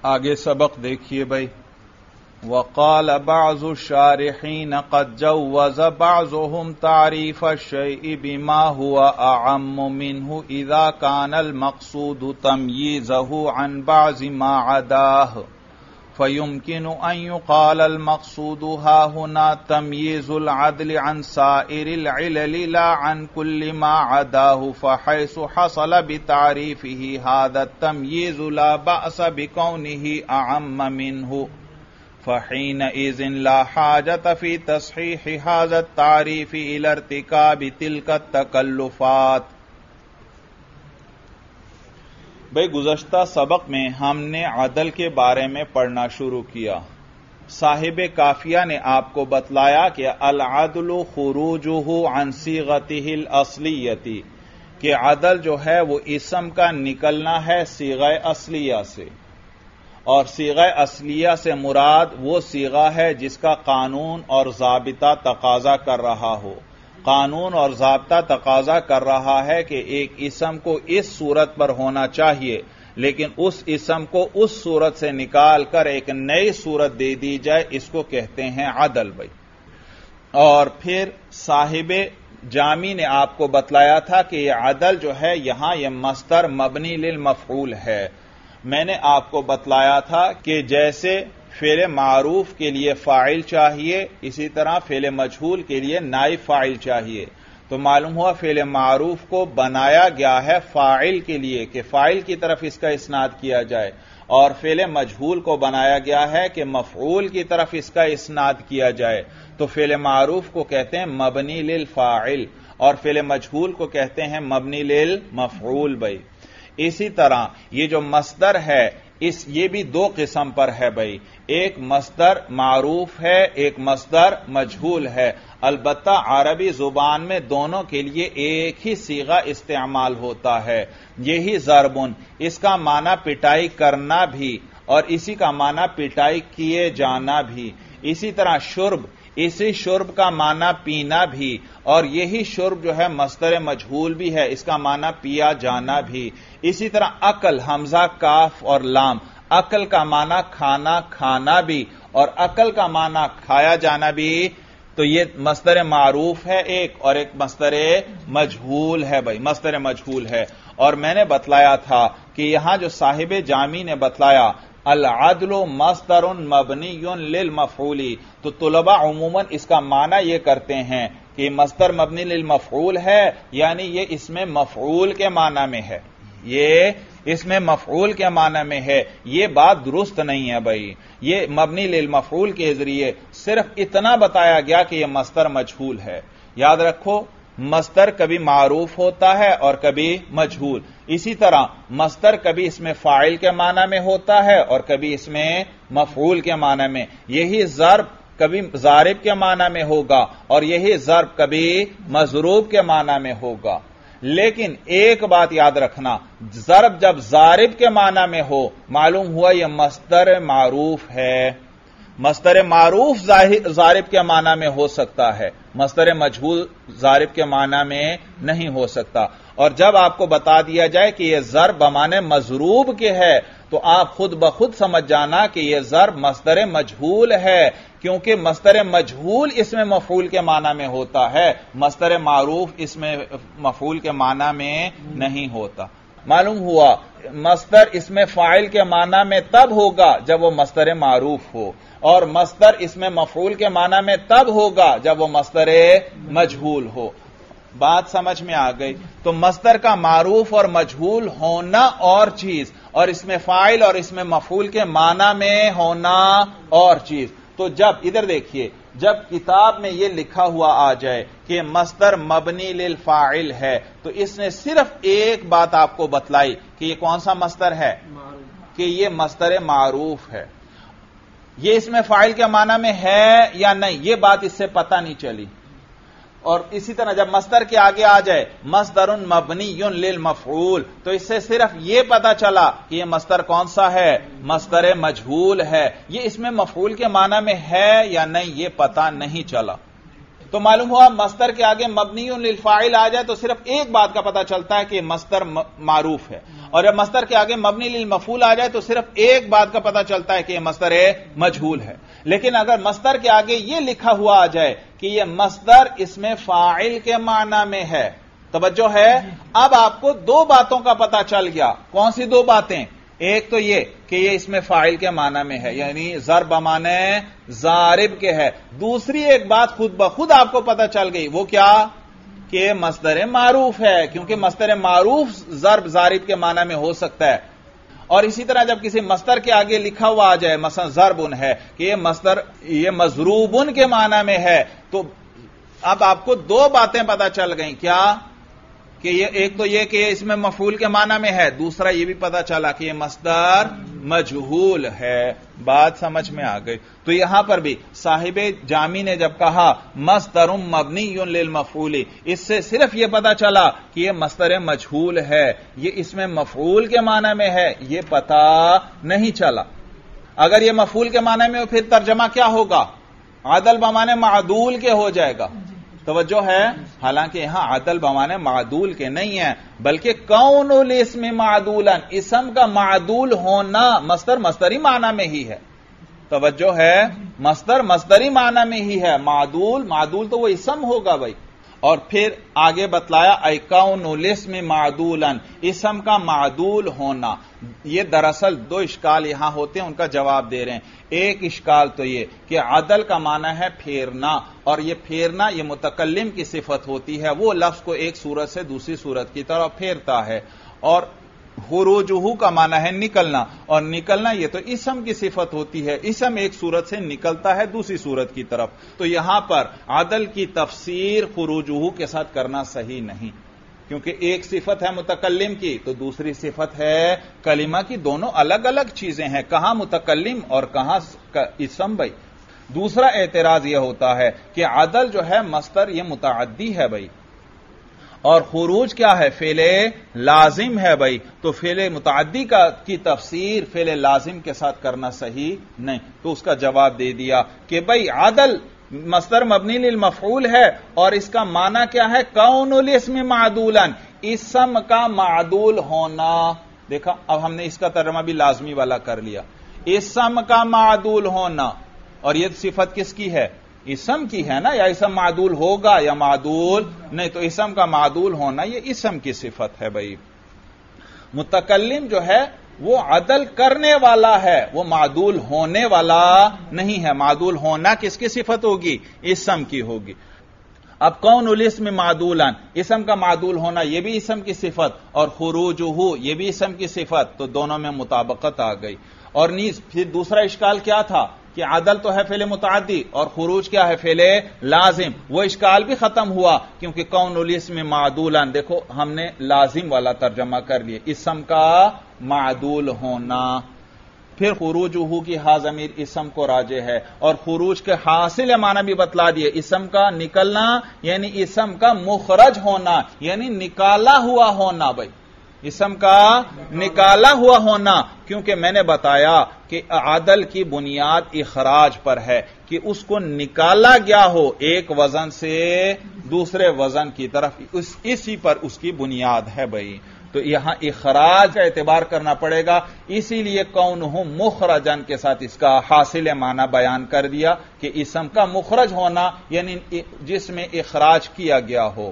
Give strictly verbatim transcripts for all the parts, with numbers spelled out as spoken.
آگے سبق دیکھیے بھائی. وقال بعض الشارحین قد جوز بعضهم تعریف الشیء بما هو اعم منه اذا كان المقصود تمييزه عن بعض ما عداه فيمكن ان يقال المقصود ها هنا تمييز العدل عن سائر العلل لا عن كل ما عداه فحيث حصل بتعريفه هذا التمييز لا بأس بكونه اعم منه فحينئذ لا حاجة في تصحيح هذا التعريف إلى ارتكاب تلك التكلفات. بھئی گزشتہ سبق میں ہم نے عدل کے بارے میں پڑھنا شروع کیا. صاحب کافیہ نے آپ کو بتلایا کہ العدل خروجہ عن صیغتہ الاصلیتی، کہ عدل جو ہے وہ اسم کا نکلنا ہے صیغہ اصلیہ سے، اور صیغہ اصلیہ سے مراد وہ صیغہ ہے جس کا قانون اور ضابطہ تقاضا کر رہا ہو. قانون اور ضابطہ تقاضا کر رہا ہے کہ ایک اسم کو اس صورت پر ہونا چاہیے، لیکن اس اسم کو اس صورت سے نکال کر ایک نئی صورت دے دی جائے، اس کو کہتے ہیں عدل بھائی. اور پھر صاحب جامی نے آپ کو بتلایا تھا کہ یہ عدل جو ہے یہاں یہ مصدر مبنی للمفعول ہے. میں نے آپ کو بتلایا تھا کہ جیسے فعل معروف کے لیے فاعل چاہیے، اسی طرح فعل مجہول کے لیے نائب فاعل چاہیے. تو معلوم ہوا فعل معروف کو بنایا گیا ہے فاعل کے لیے کہ فاعل کی طرف اس کا اسناد کیا جائے، اور فعل مجہول کو بنایا گیا ہے کہ مفعول کی طرف اس کا اسناد کیا جائے. تو فعل معروف کو کہتے ہیں مبنی للفاعل، اور فعل مجہول کو کہتے ہیں مبنی للمفعول بھائی. اسی طرح یہ جو مصدر ہے اس یہ بھی دو قسم پر ہے بھائی، ایک مصدر معروف ہے، ایک مصدر مجہول ہے. البتہ عربی زبان میں دونوں کے لیے ایک ہی صیغہ استعمال ہوتا ہے، یہی ضربن. اس کا معنی پٹائی کرنا بھی اور اسی کا معنی پٹائی کیے جانا بھی. اسی طرح شرب، اسی شرب کا معنی پینا بھی، اور یہی شرب جو ہے مصدر مجہول بھی ہے، اس کا معنی پیا جانا بھی. اسی طرح عقل، حمزہ کاف اور لام، عقل کا معنی کھانا کھانا بھی اور عقل کا معنی کھایا جانا بھی. تو یہ مصدر معروف ہے ایک، اور ایک مصدر مجہول ہے بھائی، مصدر مجہول ہے. اور میں نے بتلایا تھا کہ یہاں جو صاحب جامی نے بتلایا العدل مصدر مبنی للمفعول، تو طلباء عموماً اس کا معنی یہ کرتے ہیں کہ مصدر مبنی للمفعول ہے، یعنی یہ اس میں مفعول کے معنی میں ہے، یہ اس میں مفعول کے معنی میں ہے. یہ بات درست نہیں ہے بھائی. یہ مبنی للمفعول کے ذریعے صرف اتنا بتایا گیا کہ یہ مصدر مجہول ہے. یاد رکھو مصدر کبھی معروف ہوتا ہے اور کبھی مجہول. اسی طرح مصدر کبھی اس میں فاعل کے معنی میں ہوتا ہے اور کبھی اس میں مفعول کے معنی میں. یہی ضرب کبھی ضارب کے معنی میں ہوگا اور یہی ضرب کبھی مضروب کے معنی میں ہوگا. لیکن ایک بات یاد رکھنا، ضرب جب ضارب کے معنی میں ہو معلوم ہوا یہ مصدر معروف ہے. مصدر معروف ضارب کے معنی میں ہو سکتا ہے، مصدر مجہول ضارب کے معنی میں نہیں ہو سکتا. اور جب آپ کو بتا دیا جائے کہ یہ ضرب بمعنی مضروب کے ہے تو آپ خود بخود سمجھ جانا کہ یہ ضرب مصدر مجہول ہے، کیونکہ مصدر مجہول اس میں مفعول کے معنی میں ہوتا ہے، مصدر معروف اس میں مفعول کے معنی میں نہیں ہوتا. معلوم ہوا مصدر اس میں فاعل کے معنی میں تب ہوگا جب وہ مصدر معروف ہو، اور مصدر اس میں مفعول کے معنی میں تب ہوگا جب وہ مصدر مجہول ہو. بات سمجھ میں آ گئی؟ تو مصدر کا معروف اور مجہول ہونا اور چیز، اور اس میں فاعل اور اس میں مفعول کے معنی میں ہونا اور چیز. تو جب ادھر دیکھیے، جب کتاب میں یہ لکھا ہوا آ جائے کہ مصدر مبنی للفاعل ہے تو اس نے صرف ایک بات آپ کو بتلائی کہ یہ کون سا مصدر ہے، کہ یہ مصدر معروف ہے. یہ اس میں فاعل کے معنی میں ہے یا نہیں یہ بات اس سے پتہ نہیں چلی. اور اسی طرح جب مصدر کے آگے آ جائے مصدر مبنی للمفعول تو اس سے صرف یہ پتا چلا کہ یہ مصدر کون سا ہے، مصدر مجہول ہے. یہ اس میں مفعول کے معنی میں ہے یا نہیں یہ پتا نہیں چلا. تو معلوم ہوا مصدر کے آگے مبنی للفاعل آ جائے تو صرف ایک بات کا پتہ چلتا ہے کہ مصدر معروف ہے، اور جب مصدر کے آگے مبنی للمفعول آ جائے تو صرف ایک بات کا پتہ چلتا ہے کہ یہ مصدر مجہول ہے۔ لیکن اگر مصدر کے آگے یہ لکھا ہوا آ جائے کہ یہ مصدر اس میں فاعل کے معنی میں ہے، توجہ ہے، اب آپ کو دو باتوں کا پتہ چل گیا۔ کون سی دو باتیں؟ ایک تو یہ کہ یہ اس میں فاعل کے معنی میں ہے، یعنی ضرب بمعنی ضارب کے ہے۔ دوسری ایک بات خود بخود آپ کو پتہ چل گئی، وہ کیا؟ کہ مصدر معروف ہے، کیونکہ مصدر معروف ضرب ضارب کے معنی میں ہو سکتا ہے۔ اور اسی طرح جب کسی مصدر کے آگے لکھا ہوا آ جائے، مثلا ضربن ہے کہ یہ مصدر یہ مضروبن کے معنی میں ہے، تو اب آپ کو دو باتیں پتہ چل گئیں۔ کیا؟ کہ یہ ایک تو یہ کہ اس میں مفعول کے معنی میں ہے، دوسرا یہ بھی پتا چلا کہ یہ مصدر مجہول ہے۔ بات سمجھ میں آ گئی؟ تو یہاں پر بھی صاحب جامی نے جب کہا مصدر مبنی للمفعول، اس سے صرف یہ پتا چلا کہ یہ مصدر مجہول ہے، یہ اس میں مفعول کے معنی میں ہے، یہ پتا نہیں چلا۔ اگر یہ مفعول کے معنی میں ہو پھر ترجمہ کیا ہوگا؟ عدل بمعنی معدول کے ہو جائے گا۔ توجہ ہے؟ حالانکہ یہاں عدل بمعنی معدول کے نہیں ہے، بلکہ کون الاسم معدولا، اسم کا معدول ہونا مصدر مصدری معنی میں ہی ہے۔ توجہ ہے؟ مصدر مصدری معنی میں ہی ہے، معدول معدول تو وہ اسم ہوگا بھائی۔ اور پھر آگے بتلایا اے کون الاسم معدولا، اسم کا معدول ہونا۔ یہ دراصل دو اشکال یہاں ہوتے ہیں، ان کا جواب دے رہے ہیں۔ ایک اشکال تو یہ کہ عدل کا معنی ہے پھیرنا، اور یہ پھیرنا یہ متکلم کی صفت ہوتی ہے، وہ لفظ کو ایک صورت سے دوسری صورت کی طرف پھیرتا ہے۔ اور خروجہ کا معنی ہے نکلنا، اور نکلنا یہ تو اسم کی صفت ہوتی ہے، اسم ایک صورت سے نکلتا ہے دوسری صورت کی طرف۔ تو یہاں پر عدل کی تفسیر خروجہ کے ساتھ کرنا صحیح نہیں، کیونکہ ایک صفت ہے متکلم کی تو دوسری صفت ہے کلمہ کی، دونوں الگ الگ چیزیں ہیں، کہاں متکلم اور کہاں اسم بھائی۔ دوسرا اعتراض یہ ہوتا ہے کہ عدل جو ہے مصدر یہ متعدی ہے بھائی، اور خروج کیا ہے؟ فعل لازم ہے بھائی، تو فعل متعدی کا کی تفسیر فعل لازم کے ساتھ کرنا صحیح نہیں۔ تو اس کا جواب دے دیا کہ بھائی عدل مصدر مبنی للمفعول ہے، اور اس کا معنی کیا ہے؟ کون الاسم معدولا، اسم کا معدول ہونا۔ دیکھا، اب ہم نے اس کا ترجمہ بھی لازمی والا کر لیا، اسم کا معدول ہونا، اور یہ صفت کس کی ہے؟ اسم کی ہے نا، یا اسم معدول ہوگا یا معدول نہیں، تو اسم کا معدول ہونا یہ اسم کی صفت ہے بھائی۔ متکلم جو ہے وہ عدل کرنے والا ہے، وہ معدول ہونے والا نہیں ہے۔ معدول ہونا کس کی صفت ہوگی؟ اسم کی ہوگی۔ اب کون الاسم معدولا، اسم کا معدول ہونا یہ بھی اسم کی صفت، اور خروجہ یہ بھی اسم کی صفت، تو دونوں میں مطابقت آ گئی۔ اور نیز پھر دوسرا اشکال کیا تھا کہ عدل تو ہے فعل متعدی اور خروج کیا ہے؟ فعل لازم۔ وہ اشکال بھی ختم ہوا، کیونکہ کون الاسم معدولا، دیکھو ہم نے لازم والا ترجمہ کر لیا، اسم کا معدول ہونا۔ پھر خروجہ کی ہا ضمیر اسم کو راجع ہے، اور خروج کے حاصل معنی بھی بتلا دیے، اسم کا نکلنا یعنی اسم کا مخرج ہونا، یعنی نکالا ہوا ہونا بھائی، اسم کا نکالا ہوا ہونا۔ کیونکہ میں نے بتایا کہ عدل کی بنیاد اخراج پر ہے، کہ اس کو نکالا گیا ہو ایک وزن سے دوسرے وزن کی طرف، اس اسی پر اس کی بنیاد ہے بھائی۔ تو یہاں اخراج کا اعتبار کرنا پڑے گا، اسی لیے کونہ مخرجن کے ساتھ اس کا حاصل معنی بیان کر دیا کہ اسم کا مخرج ہونا یعنی جس میں اخراج کیا گیا ہو۔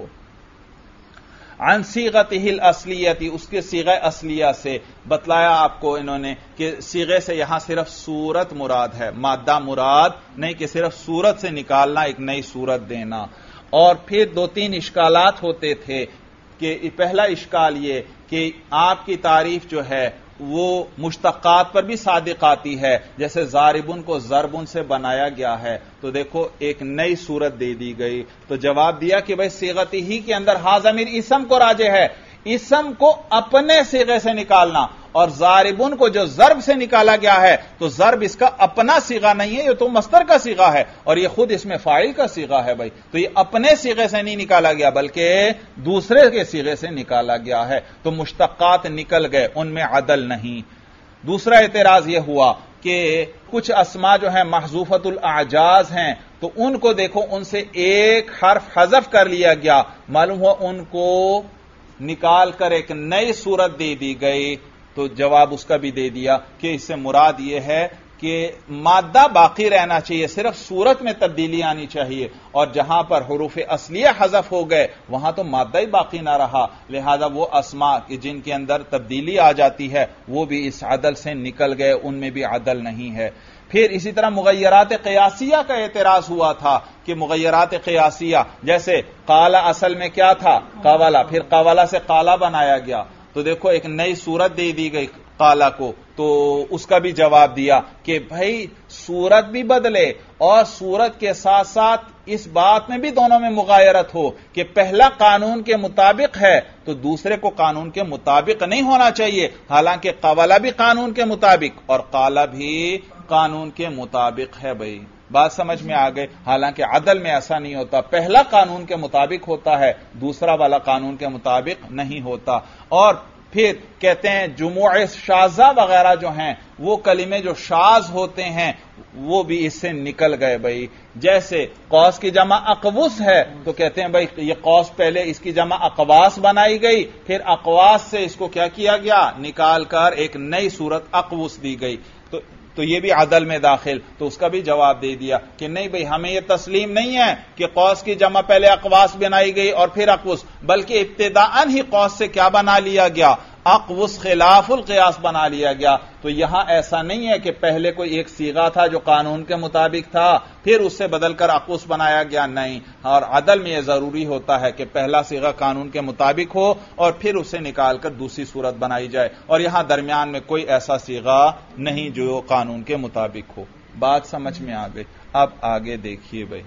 عن صیغتہ الاصلیہ، اس کے صیغہ اصلیہ سے بتلایا آپ کو انہوں نے کہ صیغے سے یہاں صرف صورت مراد ہے، مادہ مراد نہیں کہ صرف صورت سے نکالنا، ایک نئی صورت دینا۔ اور پھر دو تین اشکالات ہوتے تھے، کہ پہلا اشکال یہ کہ آپ کی تعریف جو ہے وہ مشتقات پر بھی صادق آتی ہے، جیسے ضاربن کو ضربن سے بنایا گیا ہے، تو دیکھو ایک نئی صورت دے دی گئی۔ تو جواب دیا کہ بھئی صیغت ہی کے اندر ہا ضمیر اسم کو راجع ہے، اسم کو اپنے صیغے سے نکالنا، اور ضاربن کو جو ضرب سے نکالا گیا ہے تو ضرب اس کا اپنا صیغہ نہیں ہے، یہ تو مصدر کا صیغہ ہے، اور یہ خود اس میں فاعل کا صیغہ ہے بھائی، تو یہ اپنے صیغے سے نہیں نکالا گیا بلکہ دوسرے کے صیغے سے نکالا گیا ہے، تو مشتقات نکل گئے، ان میں عدل نہیں۔ دوسرا اعتراض یہ ہوا کہ کچھ اسما جو ہیں محذوفۃ الاعجاز ہیں، تو ان کو دیکھو ان سے ایک حرف حذف کر لیا گیا، معلوم ہوا ان کو نکال کر ایک نئی صورت دے دی گئی، تو جواب اس کا بھی دے دیا کہ اس سے مراد یہ ہے کہ مادہ باقی رہنا چاہیے، صرف صورت میں تبدیلی آنی چاہیے، اور جہاں پر حروف اصلیہ حذف ہو گئے وہاں تو مادہ ہی باقی نہ رہا، لہذا وہ اسماء جن کے اندر تبدیلی آ جاتی ہے وہ بھی اس عدل سے نکل گئے، ان میں بھی عدل نہیں ہے۔ پھر اسی طرح مغیرات قیاسیہ کا اعتراض ہوا تھا کہ مغیرات قیاسیہ جیسے قالا اصل میں کیا تھا؟ قوالا، پھر قوالا سے قالا بنایا گیا، تو دیکھو ایک نئی صورت دے دی گئی قالا کو، تو اس کا بھی جواب دیا کہ بھائی صورت بھی بدلے اور صورت کے ساتھ ساتھ اس بات میں بھی دونوں میں مغایرت ہو کہ پہلا قانون کے مطابق ہے تو دوسرے کو قانون کے مطابق نہیں ہونا چاہیے، حالانکہ قوالا بھی قانون کے مطابق اور قالا بھی قانون کے مطابق ہے۔ بھائی بات سمجھ میں آ گئی، حالانکہ عدل میں ایسا نہیں ہوتا، پہلا قانون کے مطابق ہوتا ہے، دوسرا والا قانون کے مطابق نہیں ہوتا۔ اور پھر کہتے ہیں جموع شاذہ وغیرہ جو ہیں وہ کلمے جو شاذ ہوتے ہیں وہ بھی اس سے نکل گئے۔ بھائی جیسے قوس کی جمع اقوس ہے تو کہتے ہیں بھائی یہ قوس پہلے اس کی جمع اقواس بنائی گئی، پھر اقواس سے اس کو کیا کیا گیا؟ نکال کر ایک نئی صورت اقوس دی گئی، تو تو یہ بھی عدل میں داخل، تو اس کا بھی جواب دے دیا کہ نہیں بھئی ہمیں یہ تسلیم نہیں ہے کہ قوس کی جمع پہلے اقواس بنائی گئی اور پھر اقوس، بلکہ ابتداءً ہی قوس سے کیا بنا لیا گیا؟ اقوس خلاف القیاس بنا لیا گیا۔ تو یہاں ایسا نہیں ہے کہ پہلے کوئی ایک صیغہ تھا جو قانون کے مطابق تھا پھر اس سے بدل کر اقوس بنایا گیا، نہیں، اور عدل میں یہ ضروری ہوتا ہے کہ پہلا صیغہ قانون کے مطابق ہو اور پھر اسے نکال کر دوسری صورت بنائی جائے، اور یہاں درمیان میں کوئی ایسا صیغہ نہیں جو قانون کے مطابق ہو۔ بات سمجھ میں آ گئی؟ اب آگے دیکھیے بھائی،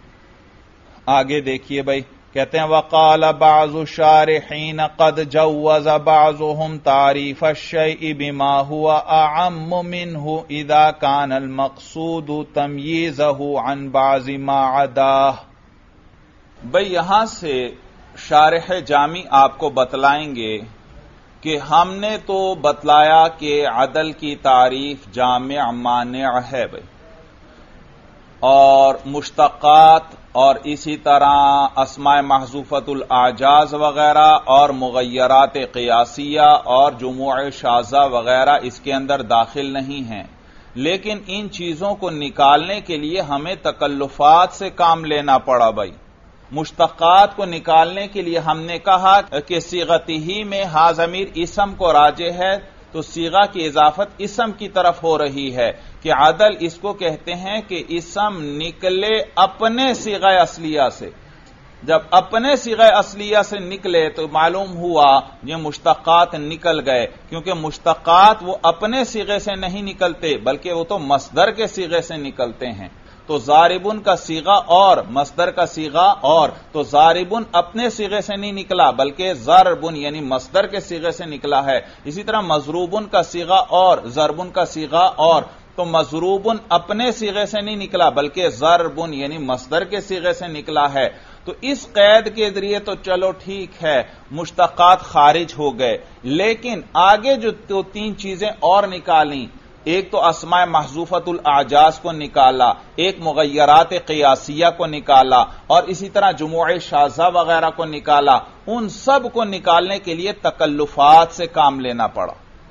آگے دیکھیے بھائی کہتے ہیں وقال بعض الشارحین قد جوز بعضهم تعریف الشیء بما هو اعم منه اذا كان المقصود تمییزه عن بعض ما عداه۔ بھئی یہاں سے شارح جامی آپ کو بتلائیں گے کہ ہم نے تو بتلایا کہ عدل کی تعریف جامع مانع ہے بھئی، اور مشتقات اور اسی طرح اسماء محذوفۃ الاعجاز وغیرہ اور مغیرات قیاسیہ اور جموع شاذہ وغیرہ اس کے اندر داخل نہیں ہیں، لیکن ان چیزوں کو نکالنے کے لیے ہمیں تکلفات سے کام لینا پڑا بھائی۔ مشتقات کو نکالنے کے لیے ہم نے کہا کہ صیغتہ میں ہا ضمیر اسم کو راجع ہے، تو صیغہ کی اضافت اسم کی طرف ہو رہی ہے کہ عدل اس کو کہتے ہیں کہ اسم نکلے اپنے صیغہ اصلیہ سے، جب اپنے صیغہ اصلیہ سے نکلے تو معلوم ہوا یہ مشتقات نکل گئے، کیونکہ مشتقات وہ اپنے صیغے سے نہیں نکلتے بلکہ وہ تو مصدر کے صیغے سے نکلتے ہیں، تو ضاربن کا صیغہ اور مصدر کا صیغہ اور، تو ضاربن اپنے صیغے سے نہیں نکلا بلکہ ضربن یعنی مصدر کے صیغے سے نکلا ہے، اسی طرح مضروبن کا صیغہ اور ضربن کا صیغہ اور، تو مضروبن اپنے صیغے سے نہیں نکلا بلکہ ضربن یعنی مصدر کے صیغے سے نکلا ہے، تو اس قید کے ذریعے تو چلو ٹھیک ہے مشتقات خارج ہو گئے، لیکن آگے جو تو تین چیزیں اور نکالیں، ایک تو اسماء محذوفۃ الاعجاز کو نکالا، ایک مغیرات قیاسیہ کو نکالا، اور اسی طرح جموع شاذہ وغیرہ کو نکالا، ان سب کو نکالنے کے لیے تکلفات سے کام لینا پڑا۔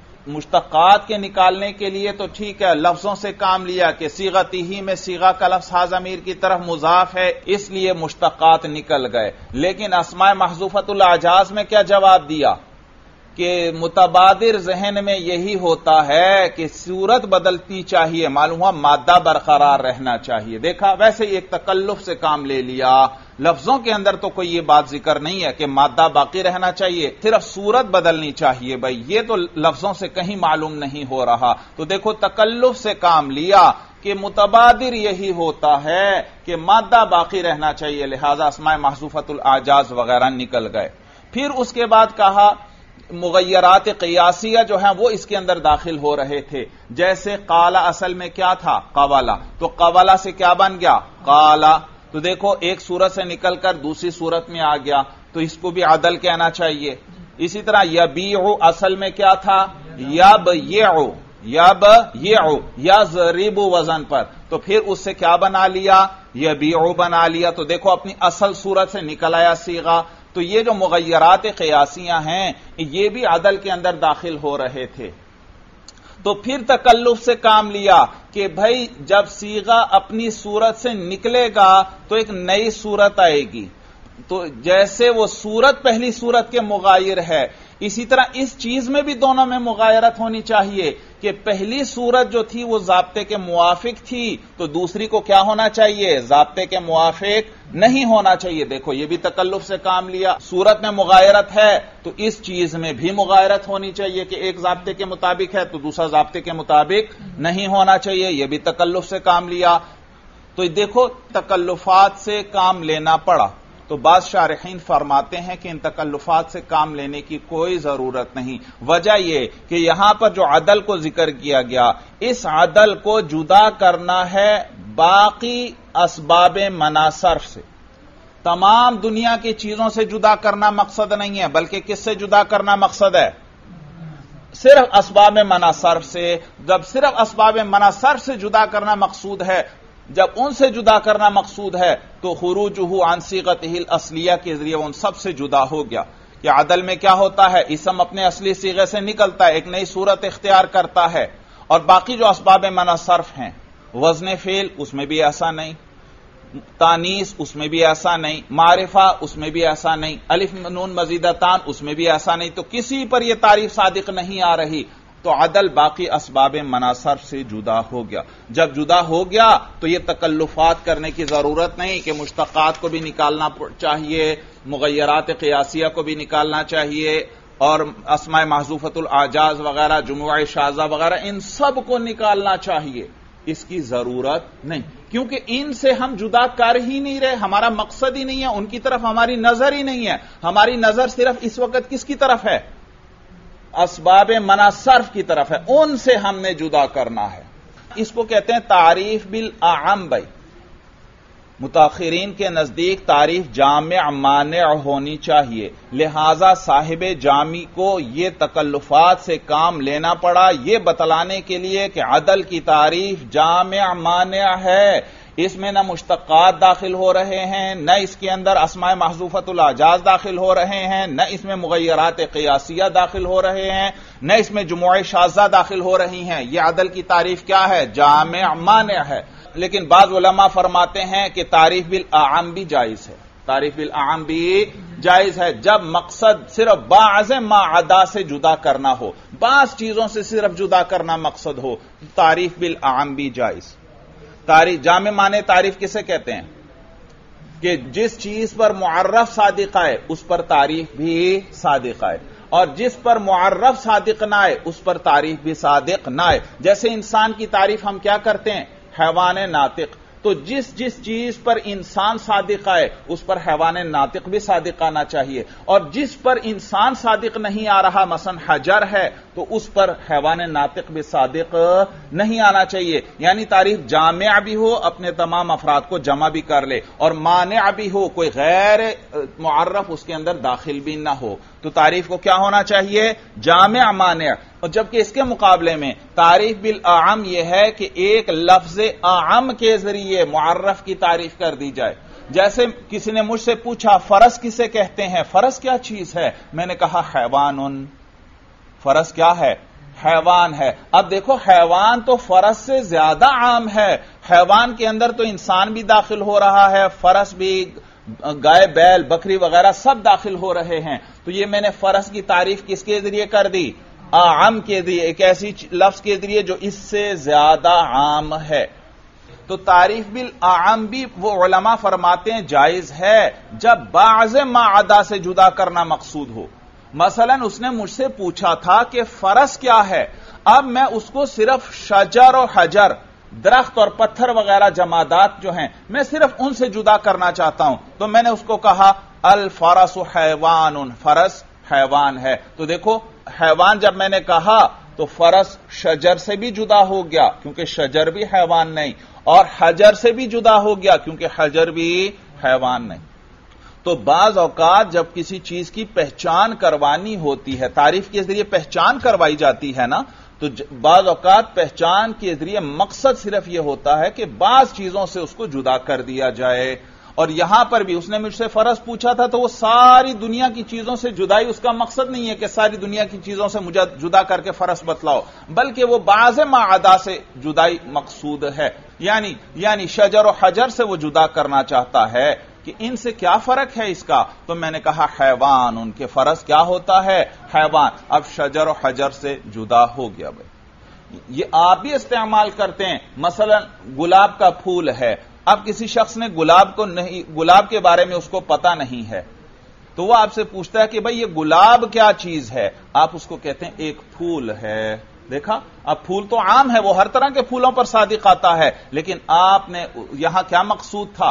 مشتقات کے نکالنے کے لیے تو ٹھیک ہے لفظوں سے کام لیا کہ صیغتہ ہی میں صیغہ کا لفظ ہا ضمیر کی طرف مضاف ہے اس لیے مشتقات نکل گئے، لیکن اسماء محذوفۃ الاعجاز میں کیا جواب دیا کہ متبادر ذہن میں یہی ہوتا ہے کہ صورت بدلتی چاہیے، معلوم ہوا مادہ برقرار رہنا چاہیے، دیکھا ویسے ہی ایک تکلف سے کام لے لیا، لفظوں کے اندر تو کوئی یہ بات ذکر نہیں ہے کہ مادہ باقی رہنا چاہیے، صرف صورت بدلنی چاہیے، بھائی یہ تو لفظوں سے کہیں معلوم نہیں ہو رہا، تو دیکھو تکلف سے کام لیا کہ متبادر یہی ہوتا ہے کہ مادہ باقی رہنا چاہیے، لہذا اسماء محذوفۃ الاعجاز وغیرہ نکل گئے۔ پھر اس کے بعد کہا مغیرات قیاسیہ جو ہیں وہ اس کے اندر داخل ہو رہے تھے، جیسے قالا اصل میں کیا تھا؟ قوالا، تو قوالا سے کیا بن گیا؟ قالا، تو دیکھو ایک صورت سے نکل کر دوسری صورت میں آ گیا، تو اس کو بھی عدل کہنا چاہیے۔ اسی طرح یبیع اصل میں کیا تھا؟ یبیع، یب یعو یضرب وزن پر، تو پھر اس سے کیا بنا لیا؟ یبیعو بنا لیا. تو دیکھو اپنی اصل صورت سے نکل آیا صیغہ. تو یہ جو مغیرات قیاسیاں ہیں یہ بھی عدل کے اندر داخل ہو رہے تھے. تو پھر تکلف سے کام لیا کہ بھائی جب صیغہ اپنی صورت سے نکلے گا تو ایک نئی صورت آئے گی. تو جیسے وہ صورت پہلی صورت کے مغایر ہے، اسی طرح اس چیز میں بھی دونوں میں مغایرت ہونی چاہیے کہ پہلی صورت جو تھی وہ ضابطے کے موافق تھی تو دوسری کو کیا ہونا چاہیے؟ ضابطے کے موافق نہیں ہونا چاہیے. دیکھو یہ بھی تکلف سے کام لیا. صورت میں مغایرت ہے تو اس چیز میں بھی مغایرت ہونی چاہیے کہ ایک ضابطے کے مطابق ہے تو دوسرا ضابطے کے مطابق نہیں ہونا چاہیے. یہ بھی تکلف سے کام لیا. تو دیکھو تکلفات سے کام لینا پڑا. تو بعض شارحین فرماتے ہیں کہ ان تکلفات سے کام لینے کی کوئی ضرورت نہیں. وجہ یہ کہ یہاں پر جو عدل کو ذکر کیا گیا اس عدل کو جدا کرنا ہے باقی اسباب منع صرف سے. تمام دنیا کی چیزوں سے جدا کرنا مقصد نہیں ہے بلکہ کس سے جدا کرنا مقصد ہے؟ صرف اسباب منع صرف سے. جب صرف اسباب منع صرف سے جدا کرنا مقصود ہے، جب ان سے جدا کرنا مقصود ہے تو خروجہ عن صیغتہ الاصلیہ کے ذریعے ان سب سے جدا ہو گیا. کہ عدل میں کیا ہوتا ہے؟ اسم اپنے اصلی صیغے سے نکلتا ہے، ایک نئی صورت اختیار کرتا ہے، اور باقی جو اسباب منع صرف ہیں، وزن فعل اس میں بھی ایسا نہیں، تانیث اس میں بھی ایسا نہیں، معرفہ اس میں بھی ایسا نہیں، الف نون مزیدتان اس میں بھی ایسا نہیں. تو کسی پر یہ تعریف صادق نہیں آ رہی. تو عدل باقی اسباب منع صرف سے جدا ہو گیا. جب جدا ہو گیا تو یہ تکلفات کرنے کی ضرورت نہیں کہ مشتقات کو بھی نکالنا چاہیے، مغیرات قیاسیہ کو بھی نکالنا چاہیے، اور اسماء محذوفۃ الاعجاز وغیرہ، جموع شاذہ وغیرہ ان سب کو نکالنا چاہیے. اس کی ضرورت نہیں، کیونکہ ان سے ہم جدا کر ہی نہیں رہے. ہمارا مقصد ہی نہیں ہے، ان کی طرف ہماری نظر ہی نہیں ہے. ہماری نظر صرف اس وقت کس کی طرف ہے؟ اسباب منع صرف کی طرف ہے. ان سے ہم نے جدا کرنا ہے. اس کو کہتے ہیں تعریف بالاعم. بھائی متاخرین کے نزدیک تعریف جامع مانع ہونی چاہیے، لہذا صاحب جامی کو یہ تکلفات سے کام لینا پڑا یہ بتلانے کے لیے کہ عدل کی تعریف جامع مانع ہے. اس میں نہ مشتقات داخل ہو رہے ہیں، نہ اس کے اندر اسماء محذوفۃ الاعجاز داخل ہو رہے ہیں، نہ اس میں مغیرات قیاسیہ داخل ہو رہے ہیں، نہ اس میں جموع شاذہ داخل ہو رہی ہیں. یہ عدل کی تعریف کیا ہے؟ جامع مانع ہے. لیکن بعض علماء فرماتے ہیں کہ تعریف بالاعم بھی جائز ہے. تعریف بالاعم بھی جائز ہے جب مقصد صرف بعض ما عدا سے جدا کرنا ہو، بعض چیزوں سے صرف جدا کرنا مقصد ہو. تعریف بالاعم بھی جائز. تعریف جامع معنی تعریف کسے کہتے ہیں؟ کہ جس چیز پر معرف صادق آئے اس پر تعریف بھی صادق آئے، اور جس پر معرف صادق نہ آئے اس پر تعریف بھی صادق نہ آئے. جیسے انسان کی تعریف ہم کیا کرتے ہیں؟ حیوان ناطق. تو جس جس چیز پر انسان صادق آئے اس پر حیوان ناطق بھی صادق آنا چاہیے، اور جس پر انسان صادق نہیں آ رہا مثلا حجر ہے تو اس پر حیوان ناطق بھی صادق نہیں آنا چاہیے. یعنی تعریف جامع بھی ہو، اپنے تمام افراد کو جمع بھی کر لے، اور مانع بھی ہو، کوئی غیر معرف اس کے اندر داخل بھی نہ ہو. تو تعریف کو کیا ہونا چاہیے؟ جامع مانع. اور جبکہ اس کے مقابلے میں تعریف بالاعم یہ ہے کہ ایک لفظ اعم کے ذریعے معرف کی تعریف کر دی جائے. جیسے کسی نے مجھ سے پوچھا فرس کسے کہتے ہیں؟ فرس کیا چیز ہے؟ میں نے کہا حیوان. فرس کیا ہے؟ حیوان ہے. اب دیکھو حیوان تو فرس سے زیادہ عام ہے. حیوان کے اندر تو انسان بھی داخل ہو رہا ہے، فرس بھی، گائے بیل بکری وغیرہ سب داخل ہو رہے ہیں. تو یہ میں نے فرس کی تعریف کس کے ذریعے کر دی؟ عام کے ذریعے، ایک ایسی لفظ کے ذریعے جو اس سے زیادہ عام ہے. تو تعریف بالاعم بھی وہ علماء فرماتے ہیں جائز ہے جب بعض ما عدا سے جدا کرنا مقصود ہو. مثلا اس نے مجھ سے پوچھا تھا کہ فرس کیا ہے، اب میں اس کو صرف شجر و حجر، درخت اور پتھر وغیرہ جمادات جو ہیں میں صرف ان سے جدا کرنا چاہتا ہوں. تو میں نے اس کو کہا الفرس حیوان، فرس حیوان ہے. تو دیکھو حیوان جب میں نے کہا تو فرس شجر سے بھی جدا ہو گیا کیونکہ شجر بھی حیوان نہیں، اور حجر سے بھی جدا ہو گیا کیونکہ حجر بھی حیوان نہیں. تو بعض اوقات جب کسی چیز کی پہچان کروانی ہوتی ہے، تعریف کے ذریعے پہچان کروائی جاتی ہے نا، تو بعض اوقات پہچان کے ذریعے مقصد صرف یہ ہوتا ہے کہ بعض چیزوں سے اس کو جدا کر دیا جائے. اور یہاں پر بھی اس نے مجھ سے فرض پوچھا تھا تو وہ ساری دنیا کی چیزوں سے جدائی اس کا مقصد نہیں ہے کہ ساری دنیا کی چیزوں سے مجھے جدا کر کے فرض بتلاؤ، بلکہ وہ بعض ما عدا سے جدائی مقصود ہے. یعنی یعنی شجر و حجر سے وہ جدا کرنا چاہتا ہے کہ ان سے کیا فرق ہے اس کا. تو میں نے کہا حیوان، ان کے فرض کیا ہوتا ہے؟ حیوان. اب شجر و حجر سے جدا ہو گیا. بھائی یہ آپ بھی استعمال کرتے ہیں. مثلا گلاب کا پھول ہے، اب کسی شخص نے گلاب کو نہیں، گلاب کے بارے میں اس کو پتا نہیں ہے، تو وہ آپ سے پوچھتا ہے کہ بھئی یہ گلاب کیا چیز ہے؟ آپ اس کو کہتے ہیں ایک پھول ہے. دیکھا، اب پھول تو عام ہے، وہ ہر طرح کے پھولوں پر صادق آتا ہے، لیکن آپ نے یہاں کیا مقصود تھا؟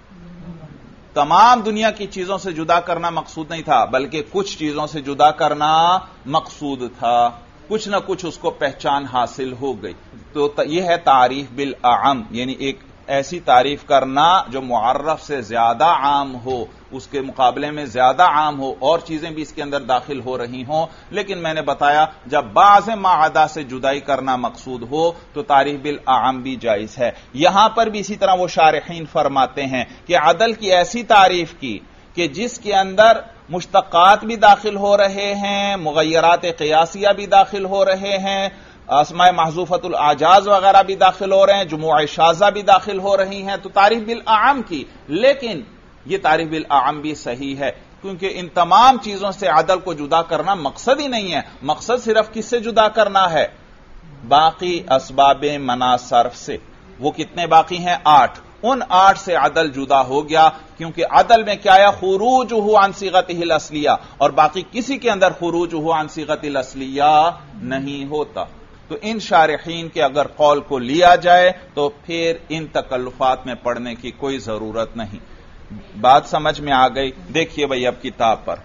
تمام دنیا کی چیزوں سے جدا کرنا مقصود نہیں تھا، بلکہ کچھ چیزوں سے جدا کرنا مقصود تھا. کچھ نہ کچھ اس کو پہچان حاصل ہو گئی. تو یہ ہے تعریف بالاعم، یعنی ایک ایسی تعریف کرنا جو معرف سے زیادہ عام ہو، اس کے مقابلے میں زیادہ عام ہو، اور چیزیں بھی اس کے اندر داخل ہو رہی ہوں. لیکن میں نے بتایا جب بعض ما عدا سے جدائی کرنا مقصود ہو تو تعریف بالاعم بھی جائز ہے. یہاں پر بھی اسی طرح وہ شارحین فرماتے ہیں کہ عدل کی ایسی تعریف کی کہ جس کے اندر مشتقات بھی داخل ہو رہے ہیں، مغیرات قیاسیہ بھی داخل ہو رہے ہیں، اسماء محذوفۃ الاعجاز وغیرہ بھی داخل ہو رہے ہیں، جموع شاذہ بھی داخل ہو رہی ہیں، تو تعریف بالاعم کی. لیکن یہ تعریف بالاعم بھی صحیح ہے کیونکہ ان تمام چیزوں سے عدل کو جدا کرنا مقصد ہی نہیں ہے. مقصد صرف کس سے جدا کرنا ہے؟ باقی اسباب منع صرف سے. وہ کتنے باقی ہیں؟ آٹھ. ان آٹھ سے عدل جدا ہو گیا کیونکہ عدل میں کیا ہے؟ خروجہ عن صیغتہ الاصلیہ، اور باقی کسی کے اندر خروجہ عن صیغتہ الاصلیہ نہیں ہوتا. تو ان شارحین کے اگر قول کو لیا جائے تو پھر ان تکلفات میں پڑھنے کی کوئی ضرورت نہیں. بات سمجھ میں آ گئی؟ دیکھیے بھئی اب کتاب پر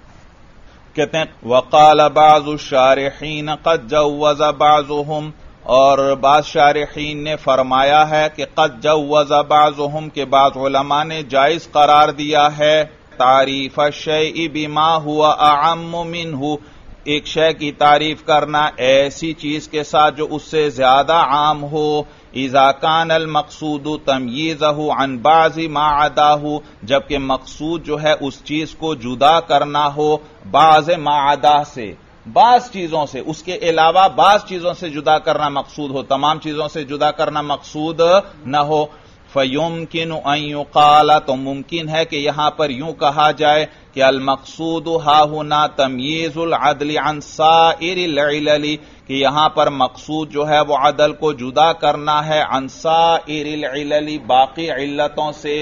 کہتے ہیں وقال بعض الشارحین قد جوز بعضهم، اور بعض شارحین نے فرمایا ہے کہ قد جوز بعضهم کے بعض علماء نے جائز قرار دیا ہے تعریف الشیء بما هو اعم منه، ایک شے کی تعریف کرنا ایسی چیز کے ساتھ جو اس سے زیادہ عام ہو. اذا کان المقصود تمییزہ عن بعض ما عداہ، جبکہ مقصود جو ہے اس چیز کو جدا کرنا ہو بعض ما عدا سے، بعض چیزوں سے، اس کے علاوہ بعض چیزوں سے جدا کرنا مقصود ہو، تمام چیزوں سے جدا کرنا مقصود نہ ہو. فَيُمْكِنُ أَن يُقَالَ، تو ممکن ہے کہ یہاں پر یوں کہا جائے کہ المقصود ہا ہونا تمییز العدل عن سائر العلل، کہ یہاں پر مقصود جو ہے وہ عدل کو جدا کرنا ہے عن سائر العلل، باقی علتوں سے.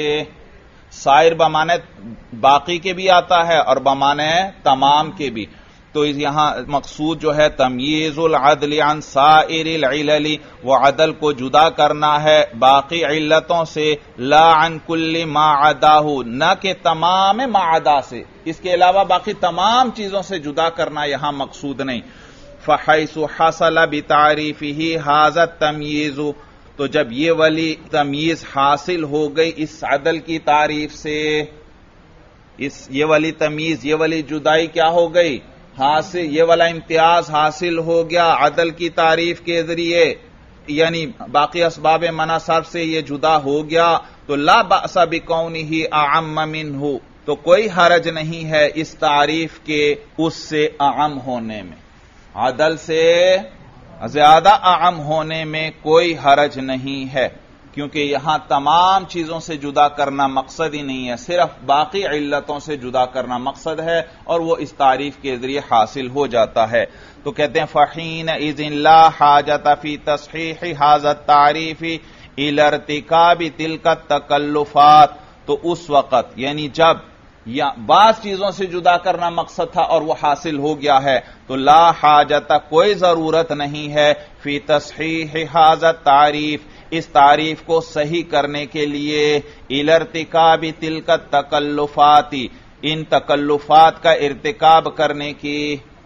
سائر بمانے باقی کے بھی آتا ہے اور بمانے تمام کے بھی. تو یہاں مقصود جو ہے تمییز العدل عن سائر العلل، وہ عدل کو جدا کرنا ہے باقی علتوں سے، لا عن کل ما عداہ، نہ کہ تمام ما عدا سے، اس کے علاوہ باقی تمام چیزوں سے جدا کرنا یہاں مقصود نہیں. فحیث حصل بتعریفہ ھذا التمییز، تو جب یہ والی تمییز حاصل ہو گئی اس عدل کی تعریف سے، اس یہ والی تمییز، یہ والی جدائی کیا ہو گئی؟ حاصل، یہ والا امتیاز حاصل ہو گیا عدل کی تعریف کے ذریعے، یعنی باقی اسباب منع صرف سے یہ جدا ہو گیا. تو لا بأس بکونہ اعم منہ، تو کوئی حرج نہیں ہے اس تعریف کے اس سے اعم ہونے میں، عدل سے زیادہ اعم ہونے میں کوئی حرج نہیں ہے، کیونکہ یہاں تمام چیزوں سے جدا کرنا مقصد ہی نہیں ہے، صرف باقی علتوں سے جدا کرنا مقصد ہے، اور وہ اس تعریف کے ذریعے حاصل ہو جاتا ہے. تو کہتے ہیں فَحِينَئِذٍ لَا حَاجَةَ فِي تَصْحِيحِ هَذَا التَّعْرِيفِ إِلَى ارْتِكَابِ تِلْكَ التَّكَلُّفَاتِ، تو اس وقت یعنی جب یا بعض چیزوں سے جدا کرنا مقصد تھا اور وہ حاصل ہو گیا ہے، تو لا حاجت، کوئی ضرورت نہیں ہے، فی تصحیح ھذا التعریف، اس تعریف کو صحیح کرنے کے لیے، الی ارتکاب تلک التکلفات، ان تکلفات کا ارتکاب کرنے کی.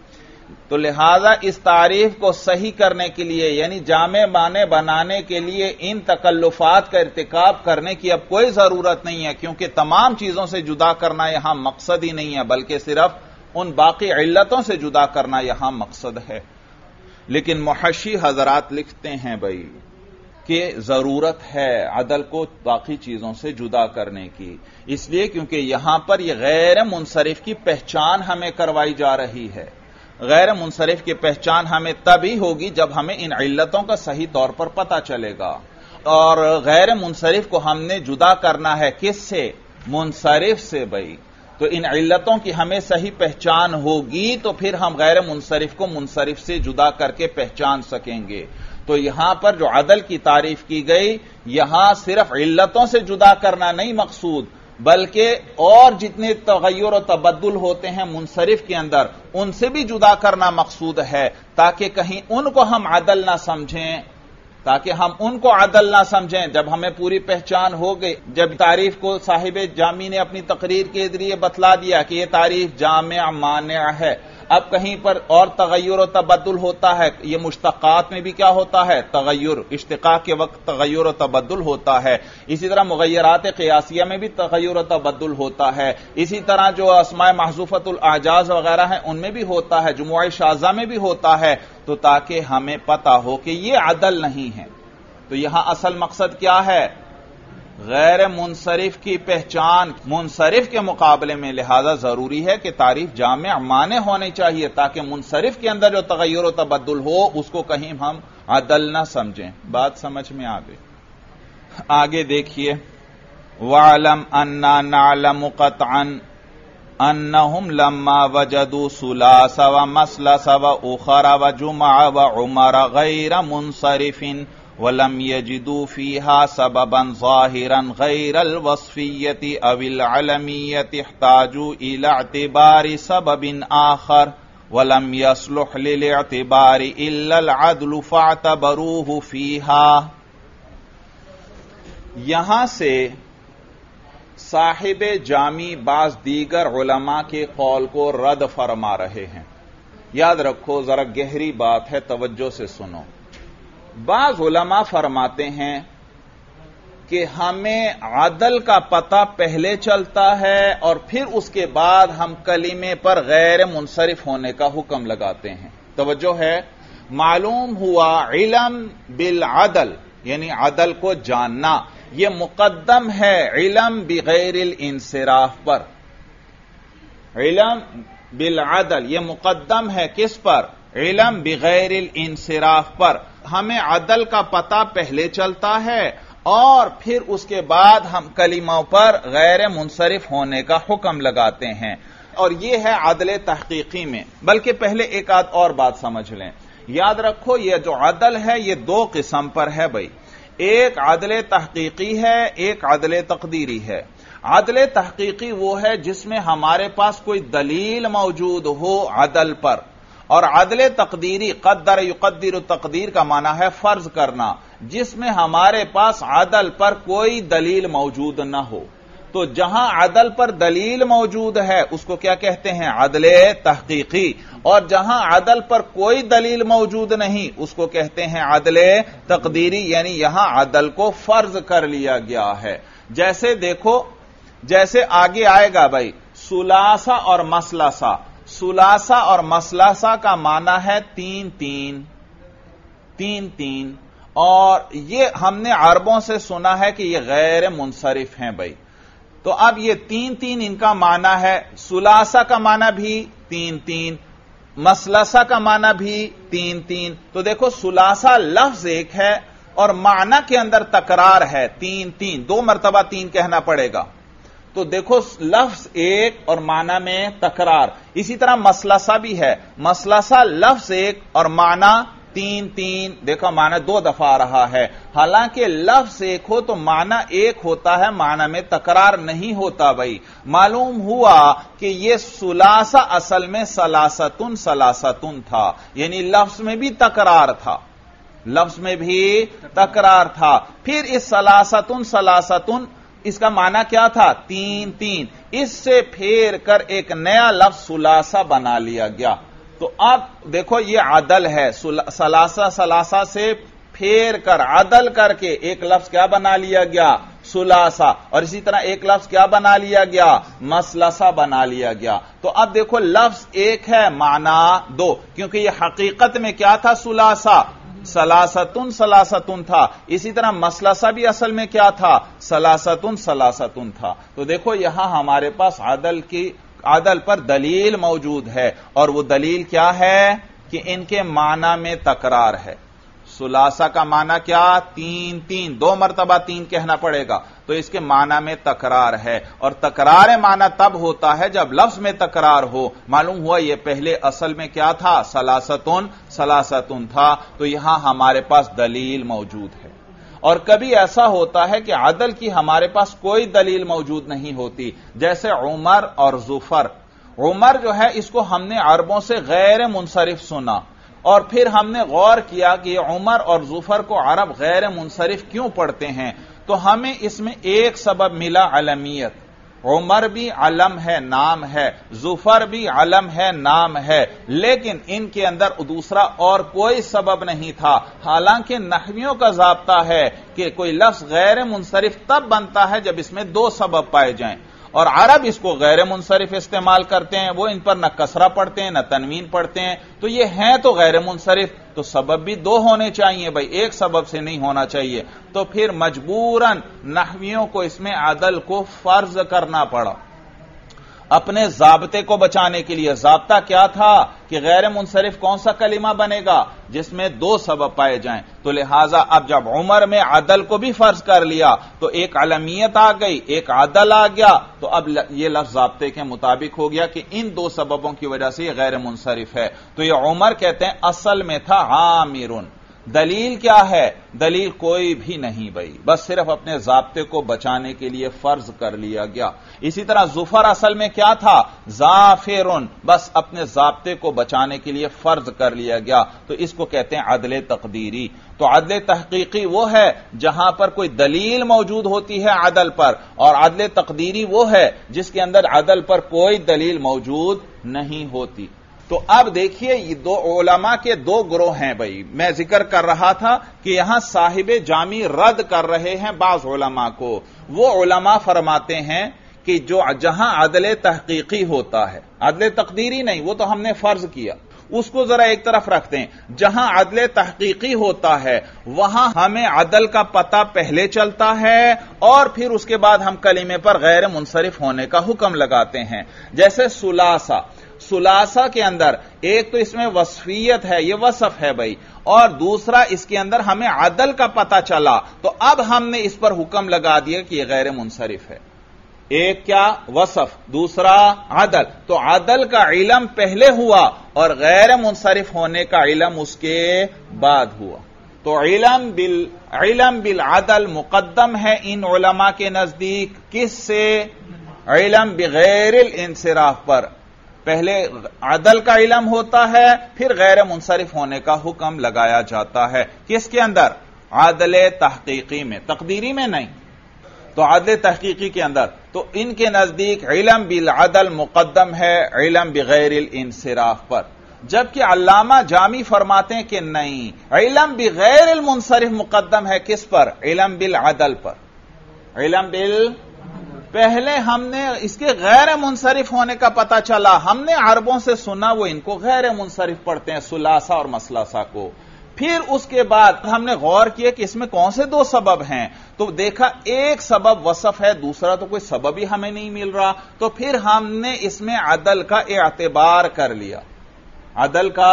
تو لہذا اس تعریف کو صحیح کرنے کے لیے یعنی جامع معنی بنانے کے لیے ان تکلفات کا ارتکاب کرنے کی اب کوئی ضرورت نہیں ہے، کیونکہ تمام چیزوں سے جدا کرنا یہاں مقصد ہی نہیں ہے بلکہ صرف ان باقی علتوں سے جدا کرنا یہاں مقصد ہے۔ لیکن محشی حضرات لکھتے ہیں بھائی کہ ضرورت ہے عدل کو باقی چیزوں سے جدا کرنے کی، اس لیے کیونکہ یہاں پر یہ غیر منصرف کی پہچان ہمیں کروائی جا رہی ہے۔ غیر منصرف کی پہچان ہمیں تبھی ہوگی جب ہمیں ان علتوں کا صحیح طور پر پتہ چلے گا، اور غیر منصرف کو ہم نے جدا کرنا ہے کس سے؟ منصرف سے بھائی۔ تو ان علتوں کی ہمیں صحیح پہچان ہوگی تو پھر ہم غیر منصرف کو منصرف سے جدا کر کے پہچان سکیں گے۔ تو یہاں پر جو عدل کی تعریف کی گئی، یہاں صرف علتوں سے جدا کرنا نہیں مقصود، بلکہ اور جتنے تغیر و تبدل ہوتے ہیں منصرف کے اندر ان سے بھی جدا کرنا مقصود ہے، تاکہ کہیں ان کو ہم عدل نہ سمجھیں تاکہ ہم ان کو عدل نہ سمجھیں جب ہمیں پوری پہچان ہو گئی، جب تعریف کو صاحب جامی نے اپنی تقریر کے ذریعے بتلا دیا کہ یہ تعریف جامع مانع ہے، اب کہیں پر اور تغیر و تبدل ہوتا ہے، یہ مشتقات میں بھی کیا ہوتا ہے؟ تغیر، اشتقاق کے وقت تغیر و تبدل ہوتا ہے، اسی طرح مغیرات قیاسیہ میں بھی تغیر و تبدل ہوتا ہے، اسی طرح جو اسماء محذوفۃ الاعجاز وغیرہ ہیں ان میں بھی ہوتا ہے، جموع شاذہ میں بھی ہوتا ہے، تو تاکہ ہمیں پتہ ہو کہ یہ عدل نہیں ہے۔ تو یہاں اصل مقصد کیا ہے؟ غیر منصرف کی پہچان منصرف کے مقابلے میں، لہذا ضروری ہے کہ تعریف جامع معنی ہونی چاہیے تاکہ منصرف کے اندر جو تغیر و تبدل ہو اس کو کہیں ہم عدل نہ سمجھیں۔ بات سمجھ میں آ گئی؟ آگے دیکھیے، وَعْلَمْ أَنَّا نَعْلَمُ قَطْعًا أَنَّهُمْ لَمَّا وَجَدُوا ثُلَاثَ وَمَثْلَثَ وَأُخَرَ وَجُمْعَ وَعُمَرَ غَيْرَ مُنصَرِفٍ وَلَمْ يَجِدُوا فِيهَا سَبَبًا ظَاهِرًا غَيْرَ الْوَصْفِيَّةِ أَوِ الْعَلَمِيَّةِ احْتَاجُوا إِلَى اعْتِبَارِ سَبَبٍ آخَرٍ وَلَمْ يَصْلُحْ لِلْاعْتِبَارِ إِلَّا الْعَدْلُ فَاعْتَبَرُوهُ فِيهَا۔ یہاں سے صاحب جامی بعض دیگر علماء کے قول کو رد فرما رہے ہیں۔ یاد رکھو، ذرا گہری بات ہے، توجہ سے سنو۔ بعض علماء فرماتے ہیں کہ ہمیں عدل کا پتہ پہلے چلتا ہے اور پھر اس کے بعد ہم کلمے پر غیر منصرف ہونے کا حکم لگاتے ہیں۔ توجہ ہے، معلوم ہوا علم بالعدل یعنی عدل کو جاننا، یہ مقدم ہے علم بغیر الانصراف پر۔ علم بالعدل یہ مقدم ہے کس پر؟ علم بغیر الانصراف پر۔ ہمیں عدل کا پتہ پہلے چلتا ہے اور پھر اس کے بعد ہم کلموں پر غیر منصرف ہونے کا حکم لگاتے ہیں، اور یہ ہے عدل تحقیقی میں۔ بلکہ پہلے ایک آدھ اور بات سمجھ لیں، یاد رکھو یہ جو عدل ہے یہ دو قسم پر ہے بھائی، ایک عدل تحقیقی ہے، ایک عدل تقدیری ہے۔ عدل تحقیقی وہ ہے جس میں ہمارے پاس کوئی دلیل موجود ہو عدل پر، اور عدل تقدیری قدر یقدر تقدیر کا معنی ہے فرض کرنا، جس میں ہمارے پاس عدل پر کوئی دلیل موجود نہ ہو۔ تو جہاں عدل پر دلیل موجود ہے اس کو کیا کہتے ہیں؟ عدل تحقیقی، اور جہاں عدل پر کوئی دلیل موجود نہیں اس کو کہتے ہیں عدل تقدیری، یعنی یہاں عدل کو فرض کر لیا گیا ہے۔ جیسے دیکھو، جیسے آگے آئے گا بھائی ثلاثہ اور مثلثہ۔ ثلاثہ اور مثلثہ کا معنی ہے تین تین تین تین، اور یہ ہم نے عربوں سے سنا ہے کہ یہ غیر منصرف ہیں بھائی۔ تو اب یہ تین تین ان کا معنی ہے، ثلاثہ کا معنی بھی تین تین، مثلثہ کا معنی بھی تین تین۔ تو دیکھو ثلاثہ لفظ ایک ہے اور معنی کے اندر تکرار ہے، تین تین، دو مرتبہ تین کہنا پڑے گا۔ تو دیکھو لفظ ایک اور معنی میں تکرار، اسی طرح مثلثہ بھی ہے، مثلثہ لفظ ایک اور معنی تین تین، دیکھو معنی دو دفعہ آ رہا ہے، حالانکہ لفظ ایک ہو تو معنی ایک ہوتا ہے، معنی میں تکرار نہیں ہوتا بھائی۔ معلوم ہوا کہ یہ ثلاثہ اصل میں ثلاثتن ثلاثتن تھا، یعنی لفظ میں بھی تکرار تھا، لفظ میں بھی تکرار تھا۔ پھر اس ثلاثتن ثلاثتن اس کا معنی کیا تھا؟ تین تین، اس سے پھیر کر ایک نیا لفظ ثلاثہ بنا لیا گیا۔ تو اب دیکھو یہ عدل ہے، سلاسہ سلاسہ سے پھیر کر عدل کر کے ایک لفظ کیا بنا لیا گیا؟ سلاسہ. اور اسی طرح ایک لفظ کیا بنا لیا گیا؟ مسلسہ بنا لیا گیا. تو اب دیکھو لفظ ایک ہے، معنی دو، کیونکہ یہ حقیقت میں کیا تھا؟ سلاسہ، سلاستن سلاستن تھا. اسی طرح مسلسہ بھی اصل میں کیا تھا؟ سلاستن سلاستن تھا. تو دیکھو یہاں ہمارے پاس عدل کی عدل پر دلیل موجود ہے، اور وہ دلیل کیا ہے؟ کہ ان کے معنی میں تکرار ہے. سلاسہ کا معنی کیا؟ تین تین، دو مرتبہ تین کہنا پڑے گا، تو اس کے معنی میں تکرار ہے. اور تکرار معنی تب ہوتا ہے جب لفظ میں تکرار ہو. معلوم ہوا یہ پہلے اصل میں کیا تھا؟ سلاستن سلاستن تھا. تو یہاں ہمارے پاس دلیل موجود ہے. اور کبھی ایسا ہوتا ہے کہ عدل کی ہمارے پاس کوئی دلیل موجود نہیں ہوتی، جیسے عمر اور ظفر. عمر جو ہے اس کو ہم نے عربوں سے غیر منصرف سنا، اور پھر ہم نے غور کیا کہ یہ عمر اور ظفر کو عرب غیر منصرف کیوں پڑھتے ہیں. تو ہمیں اس میں ایک سبب ملا، علمیت. عمر بھی علم ہے، نام ہے، ظفر بھی علم ہے، نام ہے، لیکن ان کے اندر دوسرا اور کوئی سبب نہیں تھا. حالانکہ نحویوں کا ضابطہ ہے کہ کوئی لفظ غیر منصرف تب بنتا ہے جب اس میں دو سبب پائے جائیں، اور عرب اس کو غیر منصرف استعمال کرتے ہیں. وہ ان پر نہ کسرہ پڑھتے ہیں نہ تنوین پڑھتے ہیں، تو یہ ہیں تو غیر منصرف، تو سبب بھی دو ہونے چاہیے بھائی، ایک سبب سے نہیں ہونا چاہیے. تو پھر مجبوراً نحویوں کو اس میں عدل کو فرض کرنا پڑا اپنے ضابطے کو بچانے کے لیے. ضابطہ کیا تھا؟ کہ غیر منصرف کون سا کلمہ بنے گا؟ جس میں دو سبب پائے جائیں. تو لہٰذا اب جب عمر میں عدل کو بھی فرض کر لیا تو ایک علمیت آ گئی، ایک عدل آ گیا، تو اب یہ لفظ ضابطے کے مطابق ہو گیا کہ ان دو سببوں کی وجہ سے یہ غیر منصرف ہے. تو یہ عمر کہتے ہیں اصل میں تھا عامرن. دلیل کیا ہے؟ دلیل کوئی بھی نہیں بھائی، بس صرف اپنے ضابطے کو بچانے کے لیے فرض کر لیا گیا. اسی طرح ظفر اصل میں کیا تھا؟ ظافرن، بس اپنے ضابطے کو بچانے کے لیے فرض کر لیا گیا. تو اس کو کہتے ہیں عدل تقدیری. تو عدل تحقیقی وہ ہے جہاں پر کوئی دلیل موجود ہوتی ہے عدل پر، اور عدل تقدیری وہ ہے جس کے اندر عدل پر کوئی دلیل موجود نہیں ہوتی. تو اب دیکھیے یہ دو علماء کے دو گروہ ہیں بھائی. میں ذکر کر رہا تھا کہ یہاں صاحب جامی رد کر رہے ہیں بعض علماء کو. وہ علماء فرماتے ہیں کہ جو جہاں عدل تحقیقی ہوتا ہے، عدل تقدیری نہیں، وہ تو ہم نے فرض کیا، اس کو ذرا ایک طرف رکھتے ہیں. جہاں عدل تحقیقی ہوتا ہے وہاں ہمیں عدل کا پتہ پہلے چلتا ہے اور پھر اس کے بعد ہم کلمے پر غیر منصرف ہونے کا حکم لگاتے ہیں. جیسے سلاسہ، سلاسہ کے اندر ایک تو اس میں وصفیت ہے، یہ وصف ہے بھائی، اور دوسرا اس کے اندر ہمیں عدل کا پتہ چلا، تو اب ہم نے اس پر حکم لگا دیا کہ یہ غیر منصرف ہے. ایک کیا؟ وصف، دوسرا عدل. تو عدل کا علم پہلے ہوا اور غیر منصرف ہونے کا علم اس کے بعد ہوا. تو علم بال علم بالعدل مقدم ہے ان علماء کے نزدیک، کس سے؟ علم بغیر الانصراف پر. پہلے عدل کا علم ہوتا ہے، پھر غیر منصرف ہونے کا حکم لگایا جاتا ہے. کس کے اندر؟ عدل تحقیقی میں، تقدیری میں نہیں. تو عدل تحقیقی کے اندر تو ان کے نزدیک علم بالعدل مقدم ہے علم بغیر الانصراف پر. جبکہ علامہ جامی فرماتے ہیں کہ نہیں، علم بغیر المنصرف مقدم ہے کس پر؟ علم بالعدل پر. علم بال پہلے ہم نے اس کے غیر منصرف ہونے کا پتہ چلا، ہم نے عربوں سے سنا وہ ان کو غیر منصرف پڑھتے ہیں، سلاسہ اور مسلسہ کو. پھر اس کے بعد ہم نے غور کیا کہ اس میں کون سے دو سبب ہیں، تو دیکھا ایک سبب وصف ہے، دوسرا تو کوئی سبب ہی ہمیں نہیں مل رہا. تو پھر ہم نے اس میں عدل کا اعتبار کر لیا، عدل کا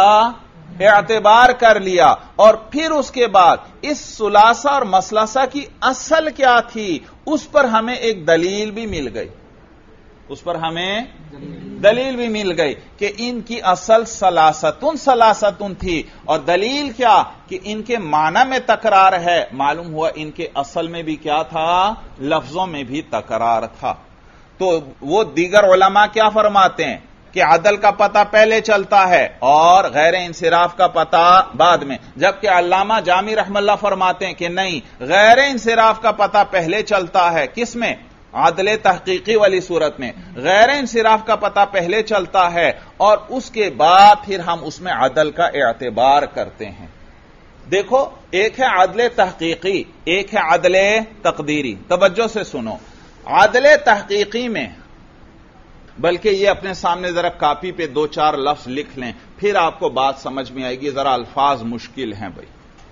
اعتبار کر لیا. اور پھر اس کے بعد اس سلاسہ اور مسلسہ کی اصل کیا تھی اس پر ہمیں ایک دلیل بھی مل گئی، اس پر ہمیں دلیل بھی مل گئی کہ ان کی اصل سلاستن سلاستن تھی. اور دلیل کیا؟ کہ ان کے معنی میں تکرار ہے. معلوم ہوا ان کے اصل میں بھی کیا تھا؟ لفظوں میں بھی تکرار تھا. تو وہ دیگر علماء کیا فرماتے ہیں کہ عدل کا پتہ پہلے چلتا ہے اور غیر انصراف کا پتہ بعد میں. جبکہ علامہ جامی رحم اللہ فرماتے ہیں کہ نہیں، غیر انصراف کا پتہ پہلے چلتا ہے. کس میں؟ عدل تحقیقی والی صورت میں غیر انصراف کا پتہ پہلے چلتا ہے اور اس کے بعد پھر ہم اس میں عدل کا اعتبار کرتے ہیں. دیکھو، ایک ہے عدل تحقیقی، ایک ہے عدل تقدیری. توجہ سے سنو. عدل تحقیقی میں، بلکہ یہ اپنے سامنے ذرا کاپی پہ دو چار لفظ لکھ لیں، پھر آپ کو بات سمجھ میں آئے گی. ذرا الفاظ مشکل ہیں بھائی،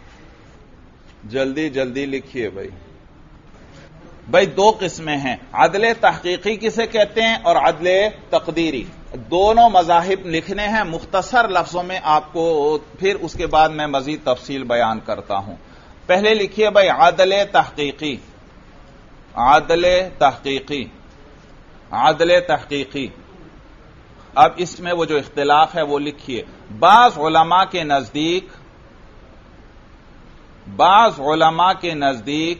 جلدی جلدی لکھیے بھائی. بھائی دو قسمیں ہیں، عدل تحقیقی کسے کہتے ہیں اور عدل تقدیری. دونوں مذاہب لکھنے ہیں مختصر لفظوں میں آپ کو، پھر اس کے بعد میں مزید تفصیل بیان کرتا ہوں. پہلے لکھیے بھائی عدل تحقیقی. عدل تحقیقی عدل تحقیقی. اب اس میں وہ جو اختلاف ہے وہ لکھیے. بعض علماء کے نزدیک بعض علماء کے نزدیک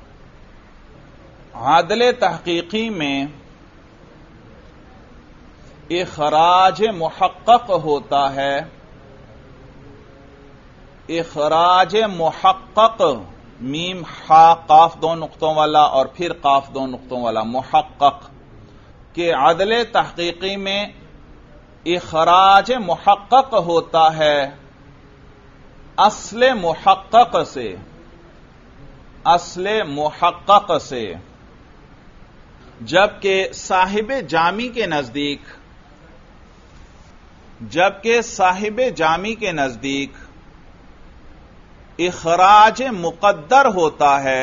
عدل تحقیقی میں اخراج محقق ہوتا ہے. اخراج محقق، میم حا قاف دو نقطوں والا اور پھر قاف دو نقطوں والا، محقق کہ عدل تحقیقی میں اخراج محقق ہوتا ہے اصل محقق سے. اصل محقق سے. جبکہ صاحب جامی کے نزدیک جبکہ صاحب جامی کے نزدیک اخراج مقدر ہوتا ہے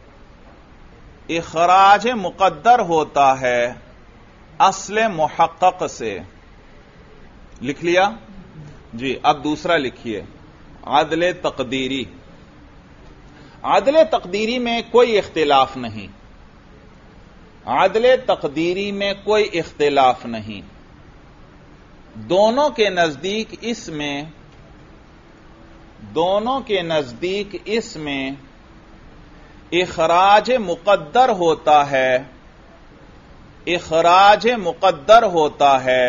اخراج مقدر ہوتا ہے اصل محقق سے. لکھ لیا جی. اب دوسرا لکھیے عدل تقدیری. عدل تقدیری میں کوئی اختلاف نہیں. عدل تقدیری میں کوئی اختلاف نہیں. دونوں کے نزدیک اس میں دونوں کے نزدیک اس میں اخراج مقدر ہوتا ہے اخراج مقدر ہوتا ہے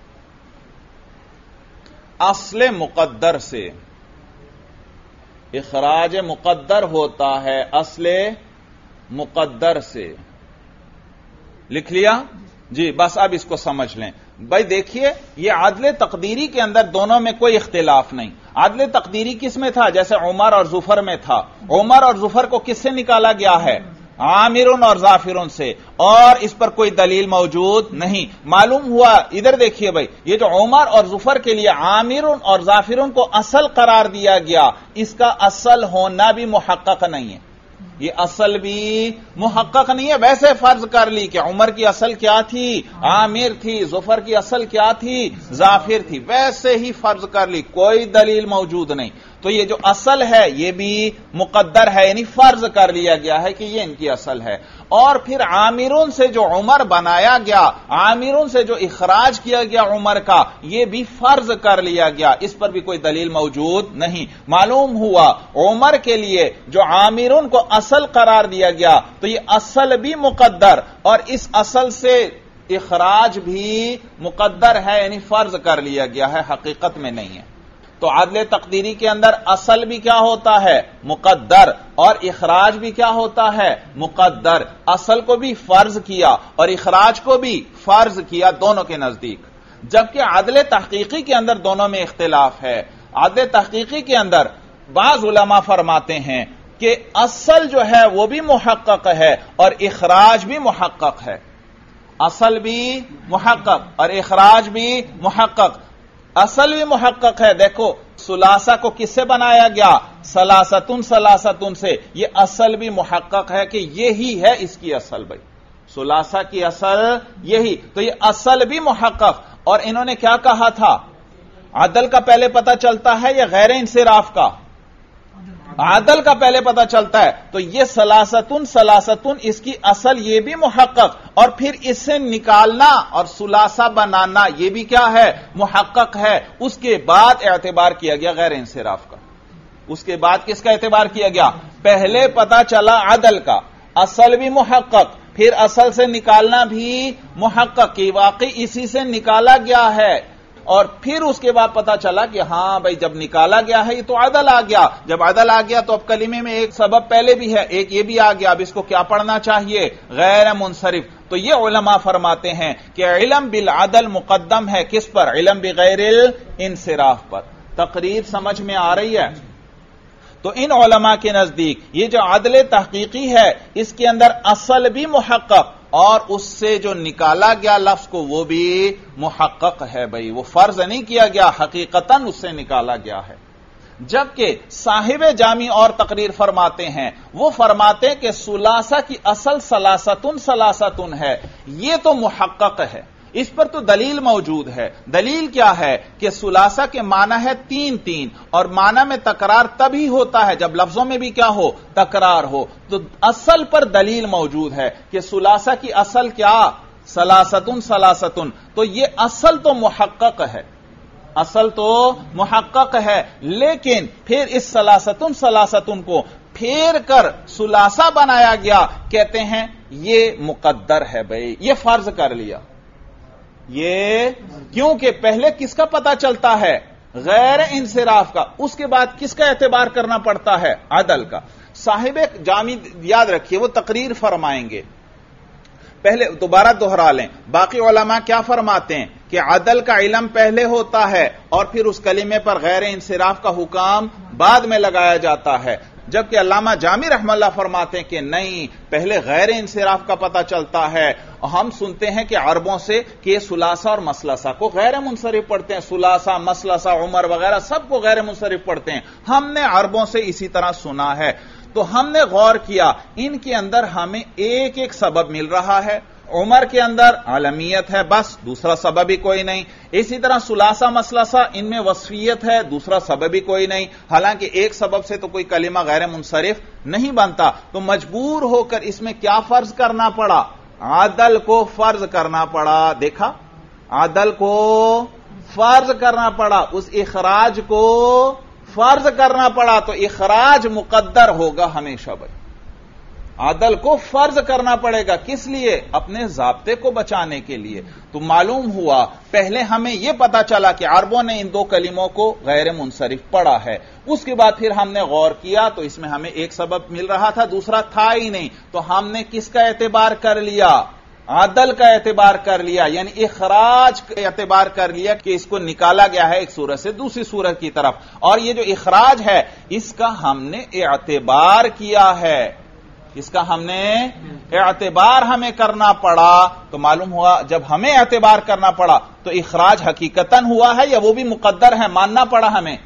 اصل مقدر سے. اخراج مقدر ہوتا ہے اصل مقدر سے. لکھ لیا جی. بس اب اس کو سمجھ لیں بھائی. دیکھیے یہ عدل تقدیری کے اندر دونوں میں کوئی اختلاف نہیں. عدل تقدیری کس میں تھا؟ جیسے عمر اور زفر میں تھا. عمر اور زفر کو کس سے نکالا گیا ہے؟ عامرن اور ظافرن سے، اور اس پر کوئی دلیل موجود نہیں. معلوم ہوا، ادھر دیکھیے بھائی، یہ جو عمر اور زفر کے لیے عامرن اور ظافرن کو اصل قرار دیا گیا، اس کا اصل ہونا بھی محقق نہیں ہے. یہ اصل بھی محقق نہیں ہے. ویسے فرض کر لی کہ عمر کی اصل کیا تھی؟ عامر تھی. زفر کی اصل کیا تھی؟ ظافر تھی. ویسے ہی فرض کر لی، کوئی دلیل موجود نہیں. تو یہ جو اصل ہے یہ بھی مقدر ہے، یعنی فرض کر لیا گیا ہے کہ یہ ان کی اصل ہے. اور پھر عامرون سے جو عمر بنایا گیا، عامرون سے جو اخراج کیا گیا عمر کا، یہ بھی فرض کر لیا گیا. اس پر بھی کوئی دلیل موجود نہیں. معلوم ہوا عمر کے لیے جو عامرون کو اصل قرار دیا گیا، تو یہ اصل بھی مقدر اور اس اصل سے اخراج بھی مقدر ہے، یعنی فرض کر لیا گیا ہے، حقیقت میں نہیں ہے. تو عدل تقدیری کے اندر اصل بھی کیا ہوتا ہے؟ مقدر. اور اخراج بھی کیا ہوتا ہے؟ مقدر. اصل کو بھی فرض کیا اور اخراج کو بھی فرض کیا دونوں کے نزدیک. جبکہ عدل تحقیقی کے اندر دونوں میں اختلاف ہے. عدل تحقیقی کے اندر بعض علماء فرماتے ہیں کہ اصل جو ہے وہ بھی محقق ہے اور اخراج بھی محقق ہے. اصل بھی محقق اور اخراج بھی محقق. اصل بھی محقق ہے. دیکھو ثلاثہ کو کس سے بنایا گیا؟ ثلاثتن ثلاثتن سے. یہ اصل بھی محقق ہے کہ یہی ہے اس کی اصل. بھائی ثلاثہ کی اصل یہی. تو یہ اصل بھی محقق. اور انہوں نے کیا کہا تھا؟ عدل کا پہلے پتہ چلتا ہے یا غیر انصراف کا؟ عدل کا پہلے پتہ چلتا ہے. تو یہ ثلاثتن ثلاثتن اس کی اصل یہ بھی محقق، اور پھر اس سے نکالنا اور ثلاثہ بنانا یہ بھی کیا ہے؟ محقق ہے. اس کے بعد اعتبار کیا گیا غیر انصراف کا. اس کے بعد کس کا اعتبار کیا گیا؟ پہلے پتہ چلا عدل کا، اصل بھی محقق، پھر اصل سے نکالنا بھی محقق کی واقعی اسی سے نکالا گیا ہے. اور پھر اس کے بعد پتا چلا کہ ہاں بھائی جب نکالا گیا ہے یہ تو عدل آ گیا، جب عدل آ گیا تو اب کلمے میں ایک سبب پہلے بھی ہے، ایک یہ بھی آ گیا، اب اس کو کیا پڑھنا چاہیے؟ غیر منصرف۔ تو یہ علماء فرماتے ہیں کہ علم بالعدل مقدم ہے کس پر؟ علم بغیر الانصراف پر۔ تقریر سمجھ میں آ رہی ہے؟ تو ان علماء کے نزدیک یہ جو عدل تحقیقی ہے اس کے اندر اصل بھی محقق اور اس سے جو نکالا گیا لفظ کو وہ بھی محقق ہے بھائی، وہ فرض نہیں کیا گیا، حقیقتاً اس سے نکالا گیا ہے۔ جبکہ صاحب جامی اور تقریر فرماتے ہیں، وہ فرماتے ہیں کہ ثلاثہ کی اصل ثلاثتن ثلاثتن ہے، یہ تو محقق ہے، اس پر تو دلیل موجود ہے۔ دلیل کیا ہے کہ ثلاثہ کے معنی ہے تین تین، اور معنی میں تکرار تبھی ہوتا ہے جب لفظوں میں بھی کیا ہو؟ تکرار ہو۔ تو اصل پر دلیل موجود ہے کہ ثلاثہ کی اصل کیا؟ ثلاثتن ثلاثتن، تو یہ اصل تو محقق ہے، اصل تو محقق ہے، لیکن پھر اس ثلاثتن ثلاثتن کو پھیر کر ثلاثہ بنایا گیا، کہتے ہیں یہ مقدر ہے بھائی، یہ فرض کر لیا۔ یہ کیونکہ پہلے کس کا پتہ چلتا ہے؟ غیر انصراف کا، اس کے بعد کس کا اعتبار کرنا پڑتا ہے؟ عدل کا۔ صاحب جامی یاد رکھیے وہ تقریر فرمائیں گے، پہلے دوبارہ دوہرا لیں، باقی علماء کیا فرماتے ہیں کہ عدل کا علم پہلے ہوتا ہے اور پھر اس کلمے پر غیر انصراف کا حکم بعد میں لگایا جاتا ہے، جبکہ علامہ جامی رحمہ اللہ فرماتے ہیں کہ نہیں، پہلے غیر انصراف کا پتہ چلتا ہے۔ ہم سنتے ہیں کہ عربوں سے کہ یہ ثلاثہ اور مثلثہ کو غیر منصرف پڑھتے ہیں، ثلاثہ مثلثہ عمر وغیرہ سب کو غیر منصرف پڑھتے ہیں، ہم نے عربوں سے اسی طرح سنا ہے۔ تو ہم نے غور کیا، ان کے اندر ہمیں ایک ایک سبب مل رہا ہے، عمر کے اندر عالمیت ہے بس، دوسرا سبب ہی کوئی نہیں، اسی طرح ثلاثہ مثلثہ ان میں وصفیت ہے، دوسرا سبب ہی کوئی نہیں، حالانکہ ایک سبب سے تو کوئی کلمہ غیر منصرف نہیں بنتا، تو مجبور ہو کر اس میں کیا فرض کرنا پڑا؟ عدل کو فرض کرنا پڑا۔ دیکھا، عدل کو فرض کرنا پڑا، اس اخراج کو فرض کرنا پڑا، تو اخراج مقدر ہوگا ہمیشہ بھائی، عدل کو فرض کرنا پڑے گا، کس لیے؟ اپنے ضابطے کو بچانے کے لیے۔ تو معلوم ہوا پہلے ہمیں یہ پتا چلا کہ عربوں نے ان دو کلموں کو غیر منصرف پڑھا ہے، اس کے بعد پھر ہم نے غور کیا تو اس میں ہمیں ایک سبب مل رہا تھا، دوسرا تھا ہی نہیں، تو ہم نے کس کا اعتبار کر لیا؟ عدل کا اعتبار کر لیا، یعنی اخراج کا اعتبار کر لیا کہ اس کو نکالا گیا ہے ایک صورت سے دوسری صورت کی طرف، اور یہ جو اخراج ہے اس کا ہم نے اعتبار کیا ہے، اس کا ہم نے اعتبار ہمیں کرنا پڑا۔ تو معلوم ہوا جب ہمیں اعتبار کرنا پڑا تو اخراج حقیقتاً ہوا ہے یا وہ بھی مقدر ہے؟ ماننا پڑا ہمیں،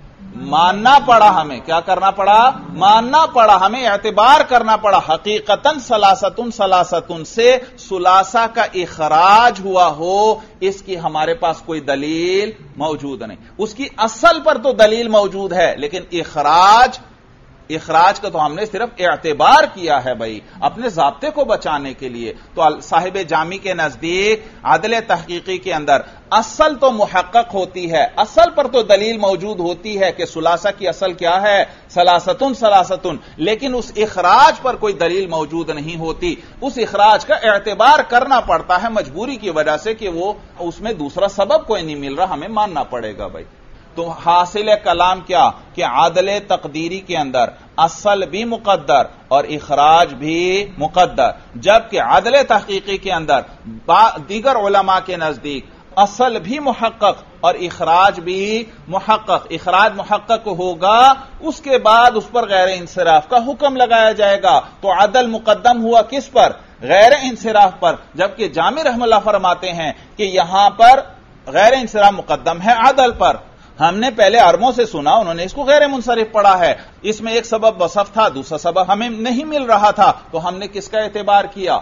ماننا پڑا ہمیں، کیا کرنا پڑا؟ ماننا پڑا، ہمیں اعتبار کرنا پڑا، حقیقتاً ثلاثتن ثلاثتن سے ثلاثہ کا اخراج ہوا ہو، اس کی ہمارے پاس کوئی دلیل موجود نہیں، اس کی اصل پر تو دلیل موجود ہے لیکن اخراج اخراج کا تو ہم نے صرف اعتبار کیا ہے بھائی، اپنے ضابطے کو بچانے کے لیے۔ تو صاحب جامی کے نزدیک عدل تحقیقی کے اندر اصل تو محقق ہوتی ہے، اصل پر تو دلیل موجود ہوتی ہے کہ ثلاثہ کی اصل کیا ہے؟ ثلاثتن ثلاثتن، لیکن اس اخراج پر کوئی دلیل موجود نہیں ہوتی، اس اخراج کا اعتبار کرنا پڑتا ہے مجبوری کی وجہ سے کہ وہ اس میں دوسرا سبب کوئی نہیں مل رہا، ہمیں ماننا پڑے گا بھائی۔ تو حاصل کلام کیا کہ عدل تقدیری کے اندر اصل بھی مقدر اور اخراج بھی مقدر، جبکہ عدل تحقیقی کے اندر دیگر علماء کے نزدیک اصل بھی محقق اور اخراج بھی محقق، اخراج محقق ہوگا اس کے بعد اس پر غیر انصراف کا حکم لگایا جائے گا، تو عدل مقدم ہوا کس پر؟ غیر انصراف پر، جبکہ جامی رحمہ اللہ فرماتے ہیں کہ یہاں پر غیر انصراف مقدم ہے عدل پر۔ ہم نے پہلے عربوں سے سنا، انہوں نے اس کو غیر منصرف پڑھا ہے، اس میں ایک سبب وصف تھا، دوسرا سبب ہمیں نہیں مل رہا تھا، تو ہم نے کس کا اعتبار کیا؟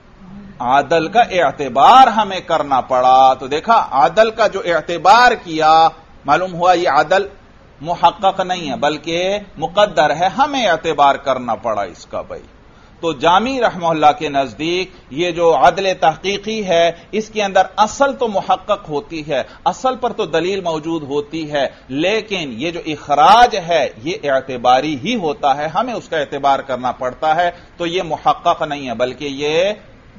عدل کا اعتبار ہمیں کرنا پڑا۔ تو دیکھا عدل کا جو اعتبار کیا، معلوم ہوا یہ عدل محقق نہیں ہے بلکہ مقدر ہے، ہمیں اعتبار کرنا پڑا اس کا بھائی۔ تو جامی رحمہ اللہ کے نزدیک یہ جو عدل تحقیقی ہے اس کے اندر اصل تو محقق ہوتی ہے، اصل پر تو دلیل موجود ہوتی ہے، لیکن یہ جو اخراج ہے یہ اعتباری ہی ہوتا ہے، ہمیں اس کا اعتبار کرنا پڑتا ہے، تو یہ محقق نہیں ہے بلکہ یہ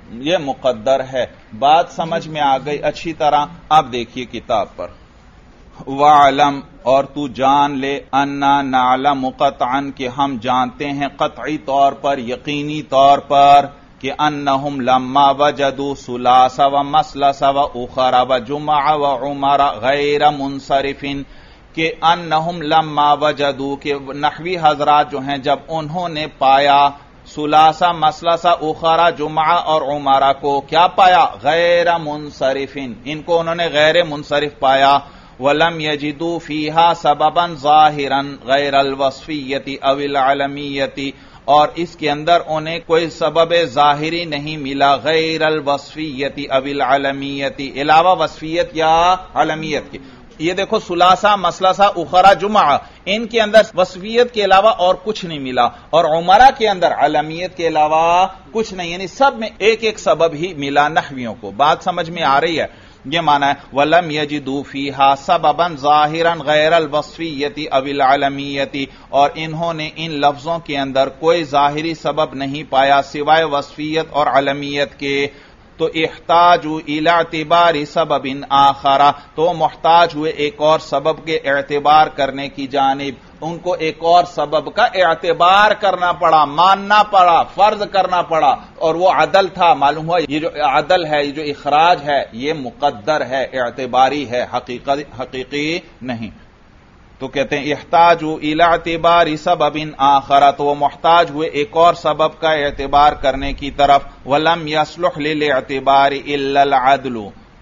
یہ مقدر ہے. بات سمجھ میں آ گئی اچھی طرح. اب دیکھیے کتاب پر. وَعْلَمْ اور تو جان لے اَنَّا نَعْلَمُ قَطْعًا کہ ہم جانتے ہیں قطعی طور پر یقینی طور پر کہ انہم لما وجدوا ثلاث و مثلث و اخر و جمع و عمر غیر منصرف کہ انہم لما وجدوا کہ نحوی حضرات جو ہیں جب انہوں نے پایا ثلاث مثلث اخر جمع اور عمر کو کیا پایا غیر منصرف ان کو انہوں نے غیر منصرف پایا. وَلَمْ يَجِدُوا فِيهَا سَبَبًا ظَاهِرًا غَيْرَ الْوَصْفِيَّةِ أَوِ الْعَلَمِيَّةِ اور اس کے اندر انہیں کوئی سبب ظاہری نہیں ملا غیر الوصفیت او العلمیت علاوہ وصفیت یا علمیت کے. یہ دیکھو ثلاثہ مثلثہ اخرى جمعہ ان کے اندر وصفیت کے علاوہ اور کچھ نہیں ملا اور عمرہ کے اندر علمیت کے علاوہ کچھ نہیں یعنی سب میں ایک ایک سبب ہی ملا نحویوں کو. بات سمجھ میں آ رہی ہے. یہ معنی ہے وَلَمْ يَجِدُوا فِيهَا سَبَبًا ظَاهِرًا غَيْرَ الْوَصْفِيَّةِ أَوِ الْعَلَمِيَّةِ اور انہوں نے ان لفظوں کے اندر کوئی ظاہری سبب نہیں پایا سوائے وصفیت اور علمیت کے. تو احتاجوا الى اعتبار سبب آخر تو محتاج ہوئے ایک اور سبب کے اعتبار کرنے کی جانب. ان کو ایک اور سبب کا اعتبار کرنا پڑا ماننا پڑا فرض کرنا پڑا اور وہ عدل تھا. معلوم ہوا یہ جو عدل ہے یہ جو اخراج ہے یہ مقدر ہے اعتباری ہے حقیقی نہیں. تو کہتے ہیں احتاجوا الى اعتبار سبب آخر تو وہ محتاج ہوئے ایک اور سبب کا اعتبار کرنے کی طرف. ولم يصلح للاعتبار الا العدل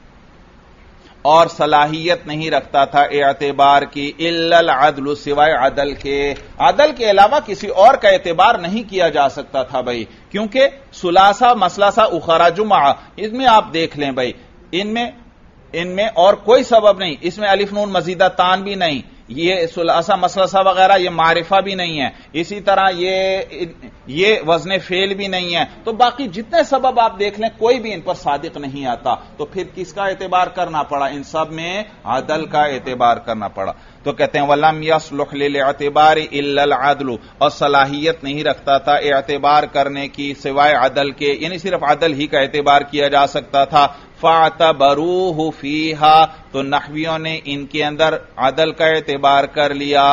اور صلاحیت نہیں رکھتا تھا اعتبار کی الا العدل سوائے عدل کے. عدل کے علاوہ کسی اور کا اعتبار نہیں کیا جا سکتا تھا بھائی کیونکہ ثلاثہ مثلثہ اخرى جمعہ اس میں آپ دیکھ لیں بھائی ان میں ان میں اور کوئی سبب نہیں. اس میں الف نون مزیدہ تان بھی نہیں. یہ ثلاثہ مثلثہ وغیرہ یہ معرفہ بھی نہیں ہے. اسی طرح یہ یہ وزن فعل بھی نہیں ہے. تو باقی جتنے سبب آپ دیکھ لیں کوئی بھی ان پر صادق نہیں آتا. تو پھر کس کا اعتبار کرنا پڑا ان سب میں عدل کا اعتبار کرنا پڑا. تو کہتے ہیں وَلَمْ يَصْلُحْ لِلْاعْتِبَارِ إِلَّا الْعَدْلُ اور صلاحیت نہیں رکھتا تھا اعتبار کرنے کی سوائے عدل کے یعنی صرف عدل ہی کا اعتبار کیا جا سکتا تھا. فَاعْتَبَرُوهُ فِيهَا تو نحویوں نے ان کے اندر عدل کا اعتبار کر لیا.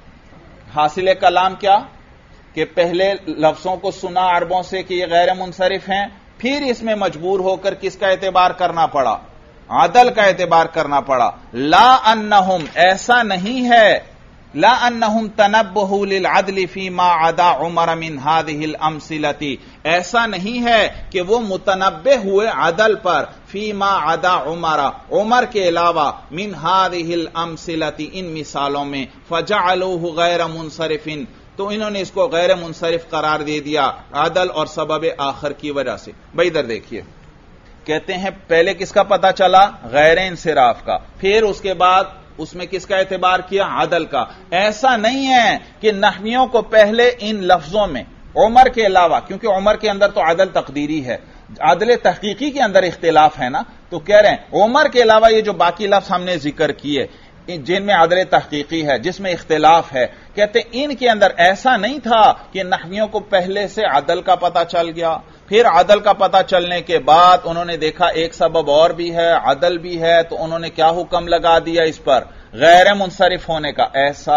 حاصل کلام کیا کہ پہلے لفظوں کو سنا عربوں سے کہ یہ غیر منصرف ہیں پھر اس میں مجبور ہو کر کس کا اعتبار کرنا پڑا عدل کا اعتبار کرنا پڑا. لا انہم ایسا نہیں ہے لا انہم تنبہوا للعدل فیما عدا عمر من هذه الامثلة ایسا نہیں ہے کہ وہ متنبہ ہوئے عدل پر فیما عدا عمر عمر کے علاوہ من هذه الامثلة ان مثالوں میں فجعلوه غیر منصرف تو انہوں نے اس کو غیر منصرف قرار دے دیا عدل اور سبب آخر کی وجہ سے. بھائی ادھر دیکھیے کہتے ہیں پہلے کس کا پتہ چلا غیر انصراف کا پھر اس کے بعد اس میں کس کا اعتبار کیا عدل کا. ایسا نہیں ہے کہ نحویوں کو پہلے ان لفظوں میں عمر کے علاوہ کیونکہ عمر کے اندر تو عدل تقدیری ہے عدل تحقیقی کے اندر اختلاف ہے نا تو کہہ رہے ہیں عمر کے علاوہ یہ جو باقی لفظ ہم نے ذکر کیے جن میں عدل تحقیقی ہے جس میں اختلاف ہے کہتے ہیں ان کے اندر ایسا نہیں تھا کہ نحویوں کو پہلے سے عدل کا پتہ چل گیا پھر عدل کا پتہ چلنے کے بعد انہوں نے دیکھا ایک سبب اور بھی ہے عدل بھی ہے تو انہوں نے کیا حکم لگا دیا اس پر غیر منصرف ہونے کا. ایسا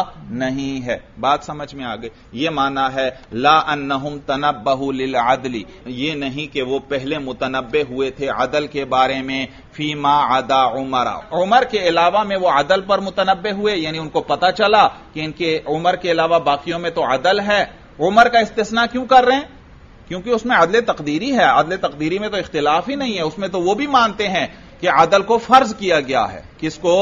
نہیں ہے. بات سمجھ میں آ گئی. یہ معنی ہے لا انہم تنبہوا للعدل یہ نہیں کہ وہ پہلے متنبہ ہوئے تھے عدل کے بارے میں فیما عدا عمر عمر کے علاوہ میں وہ عدل پر متنبہ ہوئے یعنی ان کو پتہ چلا کہ ان کے عمر کے علاوہ باقیوں میں تو عدل ہے. عمر کا استثناء کیوں کر رہے ہیں کیونکہ اس میں عدل تقدیری ہے. عدل تقدیری میں تو اختلاف ہی نہیں ہے اس میں تو وہ بھی مانتے ہیں کہ عدل کو فرض کیا گیا ہے. کس کو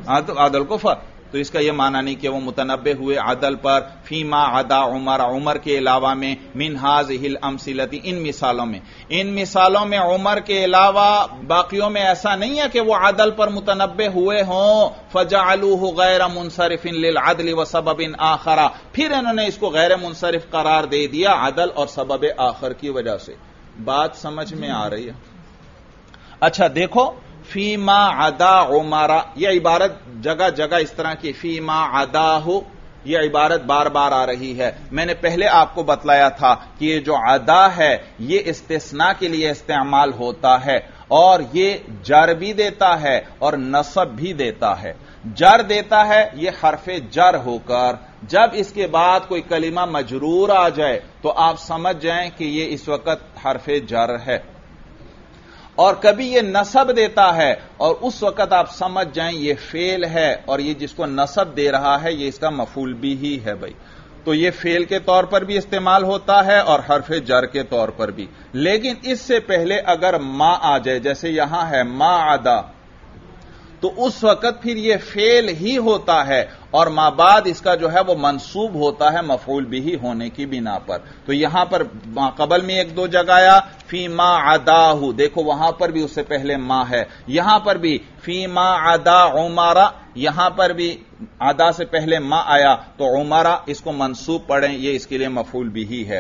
عدل کو فرض. تو اس کا یہ معنی نہیں کہ وہ متنبہ ہوئے عدل پر فیما عدا عمر عمر کے علاوہ میں من هذه الامثلة ان مثالوں میں ان مثالوں میں عمر کے علاوہ باقیوں میں ایسا نہیں ہے کہ وہ عدل پر متنبہ ہوئے ہوں فجعلوه غیر منصرف للعدل وسبب آخر پھر انہوں نے اس کو غیر منصرف قرار دے دیا عدل اور سبب آخر کی وجہ سے. بات سمجھ میں آ رہی ہے. اچھا دیکھو فیما عدا عمر یہ عبارت جگہ جگہ اس طرح کی فیما عدا ہو یہ عبارت بار بار آ رہی ہے. میں نے پہلے آپ کو بتلایا تھا کہ یہ جو عدا ہے یہ استثناء کے لیے استعمال ہوتا ہے اور یہ جر بھی دیتا ہے اور نصب بھی دیتا ہے. جر دیتا ہے یہ حرف جر ہو کر جب اس کے بعد کوئی کلمہ مجرور آ جائے تو آپ سمجھ جائیں کہ یہ اس وقت حرف جر ہے. اور کبھی یہ نصب دیتا ہے اور اس وقت آپ سمجھ جائیں یہ فعل ہے اور یہ جس کو نصب دے رہا ہے یہ اس کا مفعول بھی ہی ہے بھائی. تو یہ فعل کے طور پر بھی استعمال ہوتا ہے اور حرف جر کے طور پر بھی. لیکن اس سے پہلے اگر ما آ جائے جیسے یہاں ہے ما عدا تو اس وقت پھر یہ فعل ہی ہوتا ہے اور ما بعد اس کا جو ہے وہ منصوب ہوتا ہے مفعول بھی ہونے کی بنا پر. تو یہاں پر قبل میں ایک دو جگہ آیا فی ما عداہ، دیکھو وہاں پر بھی اس سے پہلے ما ہے، یہاں پر بھی فی ما عدا عمر، یہاں پر بھی عدا سے پہلے ما آیا تو عمر اس کو منصوب پڑھیں، یہ اس کے لیے مفعول بھی ہے.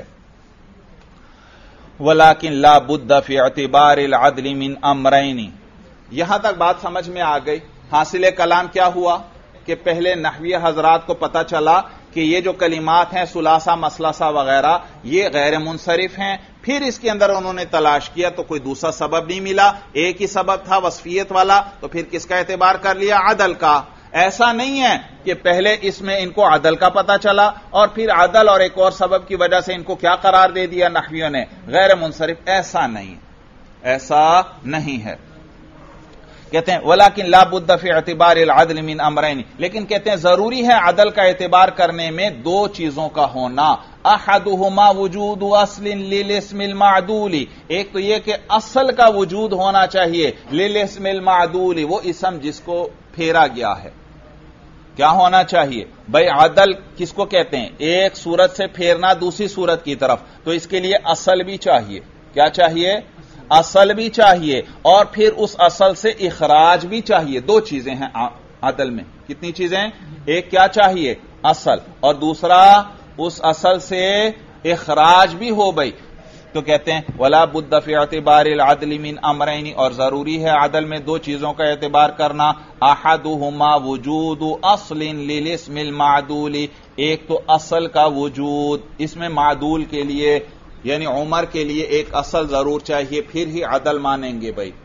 ولیکن لا بد فی اعتبار العدل من امرین. یہاں تک بات سمجھ میں آ گئی. حاصل کلام کیا ہوا کہ پہلے نحوی حضرات کو پتا چلا کہ یہ جو کلمات ہیں ثلاثہ مثلثہ وغیرہ یہ غیر منصرف ہیں. پھر اس کے اندر انہوں نے تلاش کیا تو کوئی دوسرا سبب نہیں ملا، ایک ہی سبب تھا وصفیت والا، تو پھر کس کا اعتبار کر لیا؟ عدل کا. ایسا نہیں ہے کہ پہلے اس میں ان کو عدل کا پتا چلا اور پھر عدل اور ایک اور سبب کی وجہ سے ان کو کیا قرار دے دیا نحویوں نے؟ غیر منصرف. ایسا نہیں، ایسا نہیں ہے. کہتے ہیں ولیکن لا بد فی اعتبار العدل من امرین، لیکن کہتے ہیں ضروری ہے عدل کا اعتبار کرنے میں دو چیزوں کا ہونا. احدہما وجود اصل للاسم المعدول، ایک تو یہ کہ اصل کا وجود ہونا چاہیے للاسم المعدول، وہ اسم جس کو پھیرا گیا ہے. کیا ہونا چاہیے بھائی؟ عدل کس کو کہتے ہیں؟ ایک صورت سے پھیرنا دوسری صورت کی طرف، تو اس کے لیے اصل بھی چاہیے. کیا چاہیے؟ اصل بھی چاہیے اور پھر اس اصل سے اخراج بھی چاہیے. دو چیزیں ہیں عدل میں. کتنی چیزیں؟ ایک کیا چاہیے؟ اصل، اور دوسرا اس اصل سے اخراج بھی ہو بھائی. تو کہتے ہیں ولا بد فی اعتبار العدل من امرین، اور ضروری ہے عدل میں دو چیزوں کا اعتبار کرنا. احدہما وجود اصل للاسم المعدول، ایک تو اصل کا وجود اس میں معدول کے لیے یعنی عمر کے لیے ایک اصل ضرور چاہیے، پھر ہی عدل مانیں گے بھائی.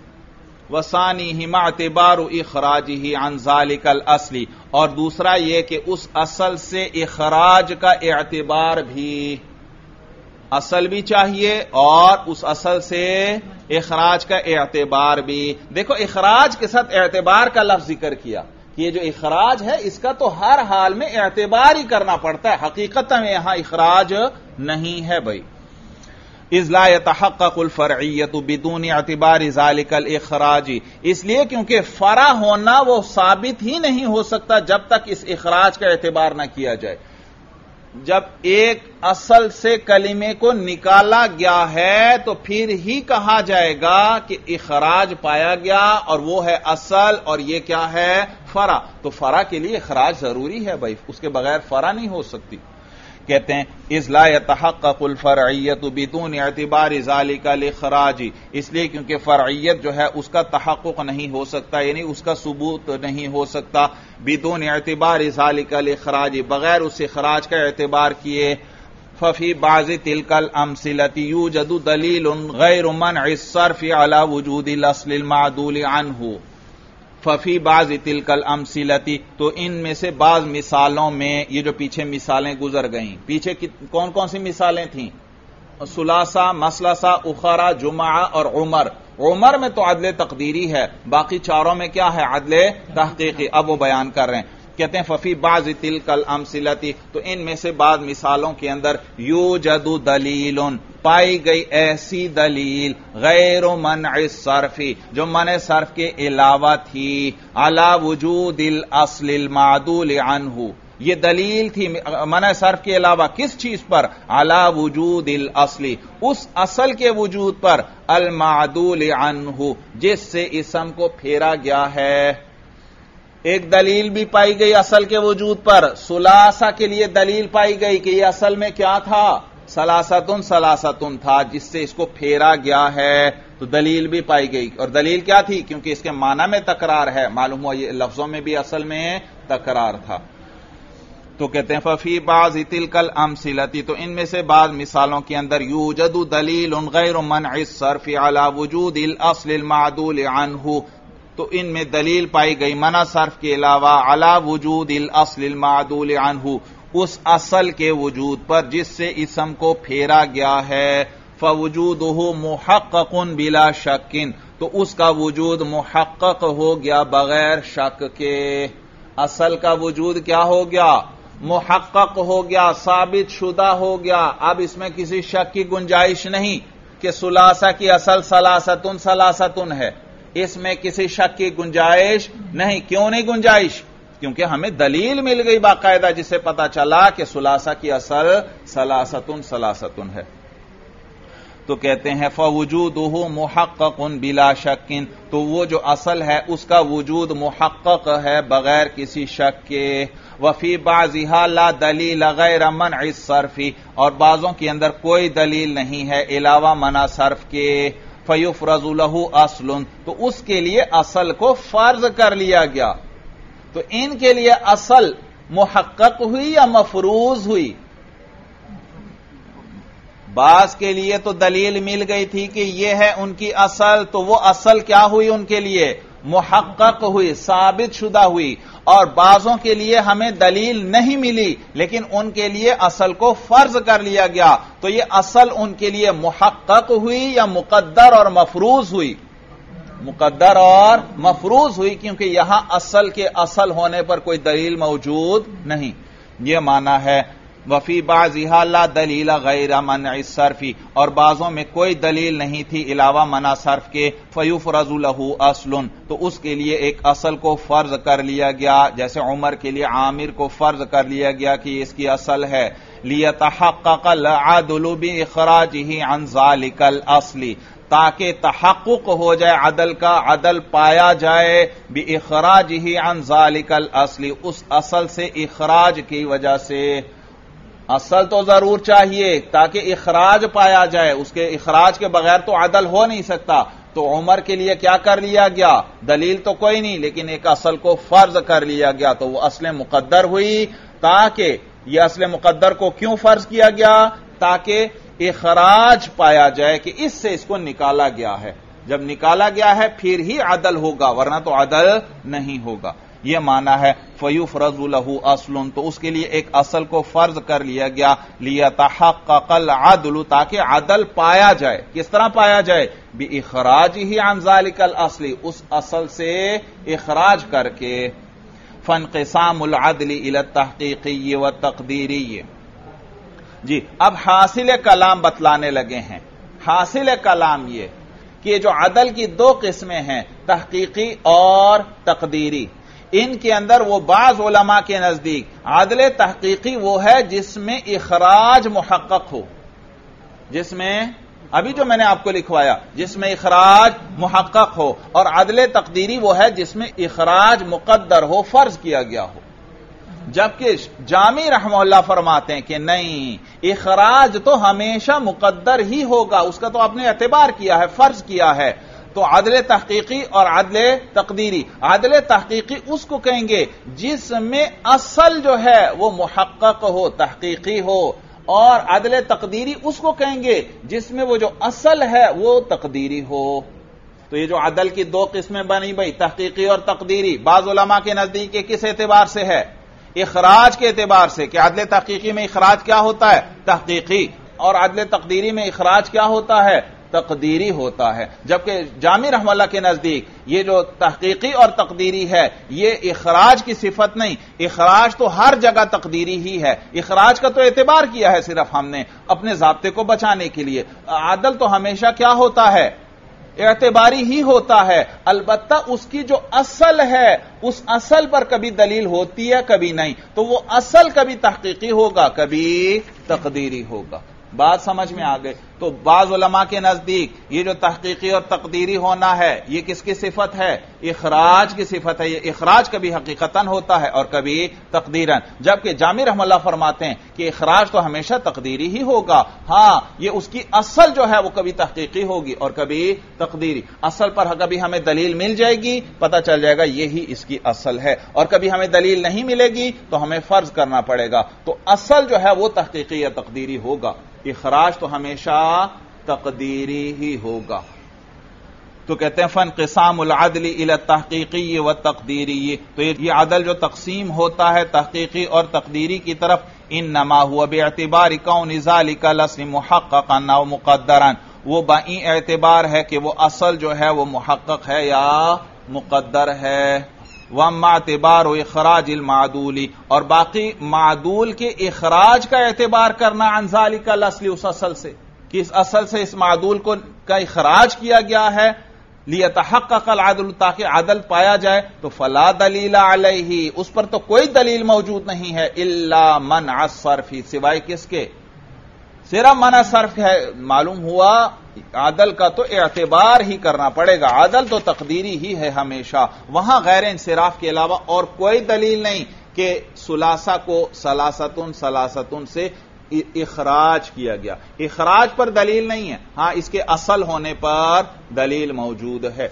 وثانیہما اعتبار اخراجہ عن ذلک الاصل، اور دوسرا یہ کہ اس اصل سے اخراج کا اعتبار بھی، اصل بھی چاہیے اور اس اصل سے اخراج کا اعتبار بھی. دیکھو اخراج کے ساتھ اعتبار کا لفظ ذکر کیا کہ یہ جو اخراج ہے اس کا تو ہر حال میں اعتبار ہی کرنا پڑتا ہے، حقیقت میں یہاں اخراج نہیں ہے بھائی. اذ لا يتحقق الفرعیت بدون اعتبار ذلك الاخراج، اس لیے کیونکہ فرع ہونا وہ ثابت ہی نہیں ہو سکتا جب تک اس اخراج کا اعتبار نہ کیا جائے. جب ایک اصل سے کلمے کو نکالا گیا ہے تو پھر ہی کہا جائے گا کہ اخراج پایا گیا، اور وہ ہے اصل اور یہ کیا ہے؟ فرع. تو فرع کے لیے اخراج ضروری ہے بھائی، اس کے بغیر فرع نہیں ہو سکتی. کہتے ہیں اذ لا يتحقق الفرعیت بدون اعتبار ذلك الاخراج، اس لیے کیونکہ فرعیت جو ہے اس کا تحقق نہیں ہو سکتا، یعنی اس کا ثبوت نہیں ہو سکتا بدون اعتبار ذلك الاخراج، بغیر اس اخراج کا اعتبار کیے. ففي بعض تلك الامثلة يوجد دلیل غیر منع الصرف على وجود الاصل المعدول عنه. ففی بعض تلک الامثلۃ، تو ان میں سے بعض مثالوں میں، یہ جو پیچھے مثالیں گزر گئیں، پیچھے کون کون سی مثالیں تھیں؟ ثلاثہ، مثلثہ، اخرى، جمعہ اور عمر. عمر میں تو عدل تقدیری ہے، باقی چاروں میں کیا ہے؟ عدل تحقیقی. اب وہ بیان کر رہے ہیں. کہتے ہیں ففی بعض تلک الامثلۃ، تو ان میں سے بعض مثالوں کے اندر یوجد دلیل، پائی گئی ایسی دلیل غیر منع الصرف، جو منع صرف کے علاوہ تھی، علی وجود الاصل المعدول عنہ، یہ دلیل تھی منع صرف کے علاوہ کس چیز پر؟ علی وجود الاصل، اس اصل کے وجود پر، المعدول عنہ، جس سے اسم کو پھیرا گیا ہے. ایک دلیل بھی پائی گئی اصل کے وجود پر، ثلاثہ کے لیے دلیل پائی گئی کہ یہ اصل میں کیا تھا؟ ثلاثتن ثلاثتن تھا، جس سے اس کو پھیرا گیا ہے، تو دلیل بھی پائی گئی. اور دلیل کیا تھی؟ کیونکہ اس کے معنی میں تکرار ہے، معلوم ہوا یہ لفظوں میں بھی اصل میں تکرار تھا. تو کہتے ہیں ففی بعض تلک الامثلۃ، تو ان میں سے بعض مثالوں کے اندر یوجد دلیل غیر منع الصرف علی وجود الاصل المعدول عنہ، تو ان میں دلیل پائی گئی منع صرف کے علاوہ علی وجود الاصل المعدول عنہ، اس اصل کے وجود پر جس سے اسم کو پھیرا گیا ہے، فوجودہ محقق بلا شک، تو اس کا وجود محقق ہو گیا بغیر شک کے، اصل کا وجود کیا ہو گیا؟ محقق ہو گیا، ثابت شدہ ہو گیا، اب اس میں کسی شک کی گنجائش نہیں کہ ثلاثہ کی اصل ثلاثتن ثلاثتن ہے، اس میں کسی شک کی گنجائش نہیں۔ کیوں نہیں گنجائش؟ کیونکہ ہمیں دلیل مل گئی باقاعدہ جس سے پتا چلا کہ ثلاثہ کی اصل ثلاثتن ثلاثتن ہے۔ تو کہتے ہیں فوجودہ محقق بلا شک، تو وہ جو اصل ہے اس کا وجود محقق ہے بغیر کسی شک کے۔ وفی بعضها لا دلیل غیر منع الصرف، اور بعضوں کے اندر کوئی دلیل نہیں ہے علاوہ منع صرف کے، فیفرض له اصل، تو اس کے لیے اصل کو فرض کر لیا گیا۔ تو ان کے لیے اصل محقق ہوئی یا مفروض ہوئی؟ بعض کے لیے تو دلیل مل گئی تھی کہ یہ ہے ان کی اصل، تو وہ اصل کیا ہوئی ان کے لیے؟ محقق ہوئی، ثابت شدہ ہوئی، اور بعضوں کے لیے ہمیں دلیل نہیں ملی لیکن ان کے لیے اصل کو فرض کر لیا گیا، تو یہ اصل ان کے لیے محقق ہوئی یا مقدر اور مفروض ہوئی؟ مقدر اور مفروض ہوئی، کیونکہ یہاں اصل کے اصل ہونے پر کوئی دلیل موجود نہیں۔ یہ معنی ہے وفی بعضها لا دلیل غیر منع الصرف، اور بعضوں میں کوئی دلیل نہیں تھی علاوہ منع صرف کے، فیفرض له اصل، تو اس کے لیے ایک اصل کو فرض کر لیا گیا، جیسے عمر کے لیے عامر کو فرض کر لیا گیا کہ اس کی اصل ہے، لیتحقق العدل باخراجه عن ذلك الاصل، تاکہ تحقق ہو جائے عدل کا، عدل پایا جائے باخراجه عن ذلك الاصل، اس اصل سے اخراج کی وجہ سے۔ اصل تو ضرور چاہیے تاکہ اخراج پایا جائے، اس کے اخراج کے بغیر تو عدل ہو نہیں سکتا، تو عمر کے لیے کیا کر لیا گیا؟ دلیل تو کوئی نہیں لیکن ایک اصل کو فرض کر لیا گیا، تو وہ اصل مقدر ہوئی، تاکہ یہ اصل مقدر کو کیوں فرض کیا گیا؟ تاکہ اخراج پایا جائے کہ اس سے اس کو نکالا گیا ہے، جب نکالا گیا ہے پھر ہی عدل ہوگا ورنہ تو عدل نہیں ہوگا۔ یہ معنی ہے فیفرض له اصل، تو اس کے لیے ایک اصل کو فرض کر لیا گیا، لیتحقق العدل، تاکہ عدل پایا جائے۔ کس طرح پایا جائے؟ باخراجه عن ذلك الاصل، اس اصل سے اخراج کر کے۔ فانقسام العدل الى التحقیقی والتقدیری، جی اب حاصل کلام بتلانے لگے ہیں۔ حاصل کلام یہ کہ جو عدل کی دو قسمیں ہیں، تحقیقی اور تقدیری، ان کے اندر وہ بعض علماء کے نزدیک عدل تحقیقی وہ ہے جس میں اخراج محقق ہو، جس میں ابھی جو میں نے آپ کو لکھوایا جس میں اخراج محقق ہو، اور عدل تقدیری وہ ہے جس میں اخراج مقدر ہو، فرض کیا گیا ہو۔ جبکہ جامی رحمہ اللہ فرماتے ہیں کہ نہیں، اخراج تو ہمیشہ مقدر ہی ہوگا، اس کا تو آپ نے اعتبار کیا ہے، فرض کیا ہے۔ تو عدل تحقیقی اور عدل تقدیری، عدل تحقیقی اس کو کہیں گے جس میں اصل جو ہے وہ محقق ہو، تحقیقی ہو، اور عدل تقدیری اس کو کہیں گے جس میں وہ جو اصل ہے وہ تقدیری ہو۔ تو یہ جو عدل کی دو قسمیں بنی بھئی، تحقیقی اور تقدیری، بعض علماء کے نزدیک کس اعتبار سے ہے؟ اخراج کے اعتبار سے، کہ عدل تحقیقی میں اخراج کیا ہوتا ہے؟ تحقیقی، اور عدل تقدیری میں اخراج کیا ہوتا ہے؟ تقدیری ہوتا ہے۔ جبکہ جامی رحمہ اللہ کے نزدیک یہ جو تحقیقی اور تقدیری ہے یہ اخراج کی صفت نہیں، اخراج تو ہر جگہ تقدیری ہی ہے، اخراج کا تو اعتبار کیا ہے صرف ہم نے اپنے ضابطے کو بچانے کے لیے۔ عدل تو ہمیشہ کیا ہوتا ہے؟ اعتباری ہی ہوتا ہے، البتہ اس کی جو اصل ہے اس اصل پر کبھی دلیل ہوتی ہے کبھی نہیں، تو وہ اصل کبھی تحقیقی ہوگا کبھی تقدیری ہوگا۔ بات سمجھ میں آ گئی؟ تو بعض علماء کے نزدیک یہ جو تحقیقی اور تقدیری ہونا ہے یہ کس کی صفت ہے؟ اخراج کی صفت ہے. یہ اخراج کبھی حقیقتاً ہوتا ہے اور کبھی تقدیراً، جبکہ جامی رحمہ اللہ فرماتے ہیں کہ اخراج تو ہمیشہ تقدیری ہی ہوگا. ہاں یہ اس کی اصل جو ہے وہ کبھی تحقیقی ہوگی اور کبھی تقدیری. اصل پر کبھی ہمیں دلیل مل جائے گی، پتہ چل جائے گا یہی اس کی اصل ہے، اور کبھی ہمیں دلیل نہیں ملے گی تو ہمیں فرض کرنا پڑے گا. تو اصل جو ہے وہ تحقیقی یا تقدیری ہوگا، اخراج تو ہمیشہ تقدیری ہی ہوگا. تو کہتے ہیں فانقسام العدل الى التحقیقی والتقدیری، تو یہ عدل جو تقسیم ہوتا ہے تحقیقی اور تقدیری کی طرف، انما هو باعتبار کون ذلك الاصل محققا او مقدرا، وہ بائیں اعتبار ہے کہ وہ اصل جو ہے وہ محقق ہے یا مقدر ہے. واما اعتبار اخراج المعدول، اور باقی معدول کے اخراج کا اعتبار کرنا عن ذلك الاصل، اس اصل سے کہ اس اصل سے اس معدول کو کا اخراج کیا گیا ہے لیتحقق العدل، تاکہ عدل پایا جائے، تو فلا دلیل علیہ، اس پر تو کوئی دلیل موجود نہیں ہے، الا منع الصرف، سوائے کس کے؟ صرف منع صرف ہے. معلوم ہوا عدل کا تو اعتبار ہی کرنا پڑے گا، عدل تو تقدیری ہی ہے ہمیشہ، وہاں غیر انصراف کے علاوہ اور کوئی دلیل نہیں کہ ثلاثہ کو ثلاثتن ثلاثتن سے اخراج کیا گیا. اخراج پر دلیل نہیں ہے، ہاں اس کے اصل ہونے پر دلیل موجود ہے.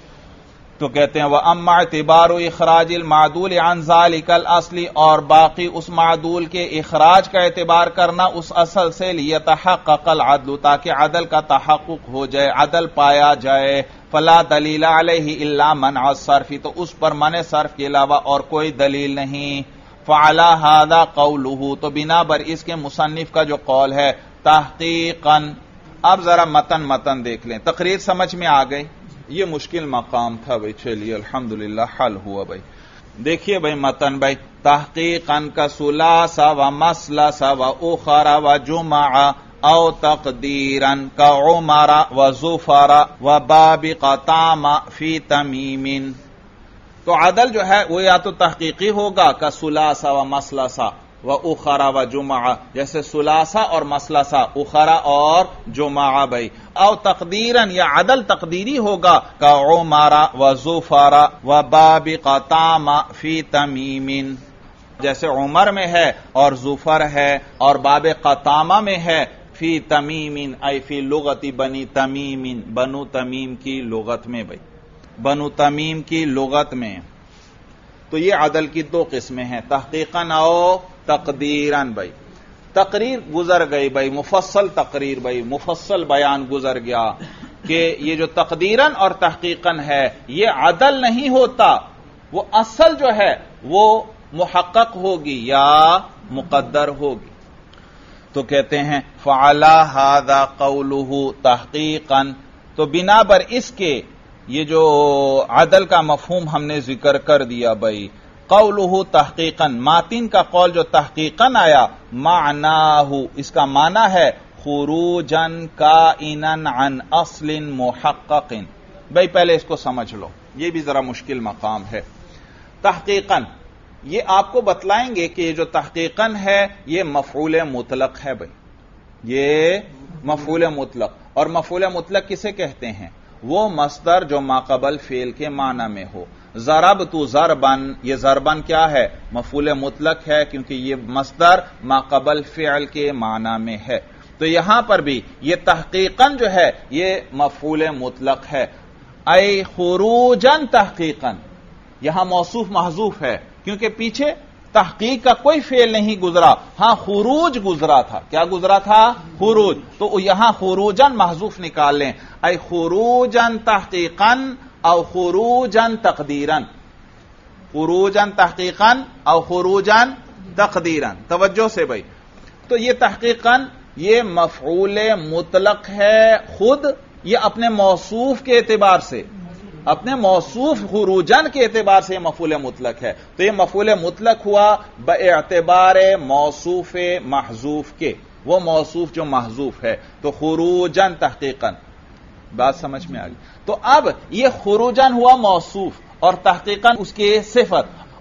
تو کہتے ہیں وَأَمَّا اعتبار اخراج المعدول عن ذلك الاصل، اور باقی اس معدول کے اخراج کا اعتبار کرنا اس اصل سے لیتحقق العدل، تاکہ عدل کا تحقق ہو جائے، عدل پایا جائے. فلا دلیل علیہ الا منع الصرف، تو اس پر منع صرف کے علاوہ اور کوئی دلیل نہیں. فعلی ھذا قولہ، تو بنا بر اس کے مصنف کا جو قول ہے تحقیقاً. اب ذرا متن متن دیکھ لیں، تقریر سمجھ میں آ گئی؟ یہ مشکل مقام تھا بھائی، چلیے الحمدللہ حل ہوا بھائی. دیکھیے بھائی متن بھائی، تحقیقاً کا ثلاثہ و مثلث و اخر و جمع او تقدیراً کا عمر و ظفر و باب قطام فی تمیم. تو عدل جو ہے وہ یا تو تحقیقی ہوگا کا ثلاثہ و مثلث و اخرا و جمعہ، جیسے ثلاثہ اور مثلثہ، اخرا اور جمعہ بھائی. او تقدیراً، یا عدل تقدیری ہوگا کا عمر و ظفر و باب قطام فی تمیم، جیسے عمر میں ہے اور ظفر ہے اور باب قطامہ میں ہے. فی تمیم ای فی لغت بنی تمیم، بنو تمیم کی لغت میں بھائی، بنو تمیم کی لغت میں. تو یہ عدل کی دو قسمیں ہیں، تحقیقاً او تقدیراً بھائی. تقریر گزر گئی بھائی، مفصل تقریر بھائی، مفصل بیان گزر گیا کہ یہ جو تقدیراً اور تحقیقاً ہے یہ عدل نہیں ہوتا، وہ اصل جو ہے وہ محقق ہوگی یا مقدر ہوگی. تو کہتے ہیں فعلی ھذا قولہ تحقیقاً، تو بنا بر اس کے یہ جو عدل کا مفہوم ہم نے ذکر کر دیا بھائی. قولہ تحقیقاً، ماتن کا قول جو تحقیقاً آیا، معناہ، اس کا معنی ہے خروجاً کائناً عن اصل محقق. بھائی پہلے اس کو سمجھ لو، یہ بھی ذرا مشکل مقام ہے. تحقیقاً یہ آپ کو بتلائیں گے کہ یہ جو تحقیقاً ہے یہ مفعول مطلق ہے بھائی، یہ مفعول مطلق. اور مفعول مطلق کسے کہتے ہیں؟ وہ مصدر جو ماقبل فعل کے معنی میں ہو. ضربت ضربن، یہ ضربن کیا ہے؟ مفعول مطلق ہے، کیونکہ یہ مصدر ماقبل فعل کے معنی میں ہے. تو یہاں پر بھی یہ تحقیقاً جو ہے یہ مفعول مطلق ہے. اے خروجاً تحقیقاً، یہاں موصوف محذوف ہے کیونکہ پیچھے تحقیق کا کوئی فعل نہیں گزرا، ہاں خروج گزرا تھا. کیا گزرا تھا؟ خروج. تو یہاں خروجاً محذوف نکال لیں، اے خروجاً تحقیقاً او خروجاً تقدیراً، خروجاً تحقیقاً او خروجاً تقدیراً. توجہ سے بھائی، تو یہ تحقیقاً یہ مفعول مطلق ہے خود، یہ اپنے موصوف کے اعتبار سے، اپنے موصوف خروجاً کے اعتبار سے مفعول مطلق ہے. تو یہ مفعول مطلق ہوا باعتبار موصوف محذوف کے، وہ موصوف جو محذوف ہے. تو خروجاً تحقیقاً، بات سمجھ میں آ گئی. تو اب یہ خروجاً ہوا موصوف اور تحقیقاً اس کی صفت،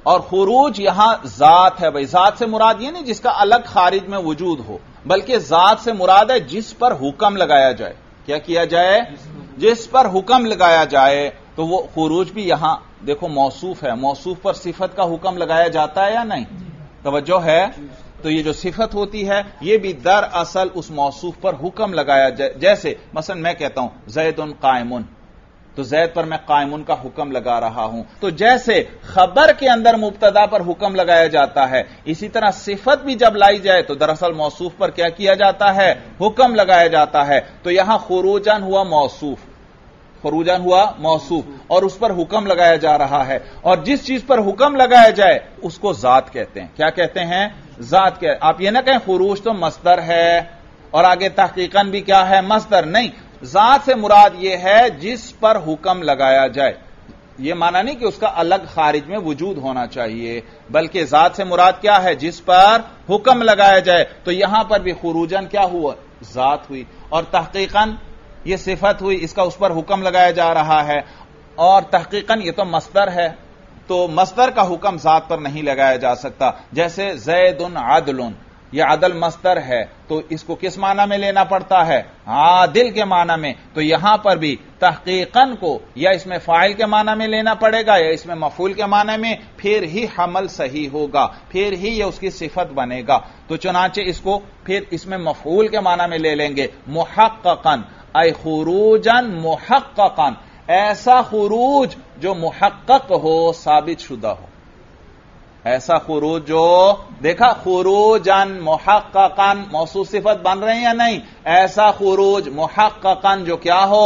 اور خروج یہاں ذات ہے بھائی. ذات سے مراد یہ نہیں جس کا الگ خارج میں وجود ہو، بلکہ ذات سے مراد ہے جس پر حکم لگایا جائے. کیا کیا جائے؟ جس پر حکم لگایا جائے. تو وہ خروج بھی یہاں دیکھو موصوف ہے، موصوف پر صفت کا حکم لگایا جاتا ہے یا نہیں؟ توجہ ہے؟ تو یہ جو صفت ہوتی ہے یہ بھی در اصل اس موصوف پر حکم لگایا جائے. جیسے مثلا میں کہتا ہوں زید قائمن، تو زید پر میں قائمن کا حکم لگا رہا ہوں. تو جیسے خبر کے اندر مبتدا پر حکم لگایا جاتا ہے، اسی طرح صفت بھی جب لائی جائے تو دراصل موصوف پر کیا کیا جاتا ہے؟ حکم لگایا جاتا ہے. تو یہاں خروجن ہوا موصوف، خروجن ہوا موصوف اور اس پر حکم لگایا جا رہا ہے. اور جس چیز پر حکم لگایا جائے اس کو ذات کہتے ہیں. کیا کہتے ہیں؟ ذات. کہتے ہیں. آپ یہ نہ کہیں خروج تو مصدر ہے اور آگے تحقیقاً بھی کیا ہے؟ مصدر. نہیں، ذات سے مراد یہ ہے جس پر حکم لگایا جائے. یہ معنی نہیں کہ اس کا الگ خارج میں وجود ہونا چاہیے، بلکہ ذات سے مراد کیا ہے؟ جس پر حکم لگایا جائے. تو یہاں پر بھی خروجن کیا ہوا؟ ذات ہوئی. اور تحقیقاً یہ صفت ہوئی، اس کا اس پر حکم لگایا جا رہا ہے. اور تحقیقاً یہ تو مصدر ہے، تو مصدر کا حکم ذات پر نہیں لگایا جا سکتا. جیسے زید عدل، یہ عدل مصدر ہے تو اس کو کس معنی میں لینا پڑتا ہے؟ عادل کے معنی میں. تو یہاں پر بھی تحقیقاً کو یا اس میں فاعل کے معنی میں لینا پڑے گا یا اس میں مفعول کے معنی میں، پھر ہی حمل صحیح ہوگا، پھر ہی یہ اس کی صفت بنے گا. تو چنانچہ اس کو پھر اس میں مفعول کے معنی میں لے لیں گے. محققاً اے خروجاً محققاً، ایسا خروج جو محقق ہو، ثابت شدہ ہو. ایسا خروج جو دیکھا خروجاً محققاً موصوف صفت بن رہے ہیں یا نہیں؟ ایسا خروج محققاً جو کیا ہو؟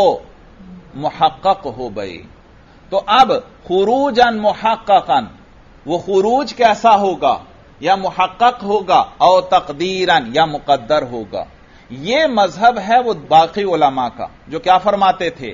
محقق ہو بھائی. تو اب خروجاً محققاً وہ خروج کیسا ہوگا؟ یا محقق ہوگا او تقدیراً یا مقدر ہوگا. یہ مذہب ہے وہ باقی علماء کا جو کیا فرماتے تھے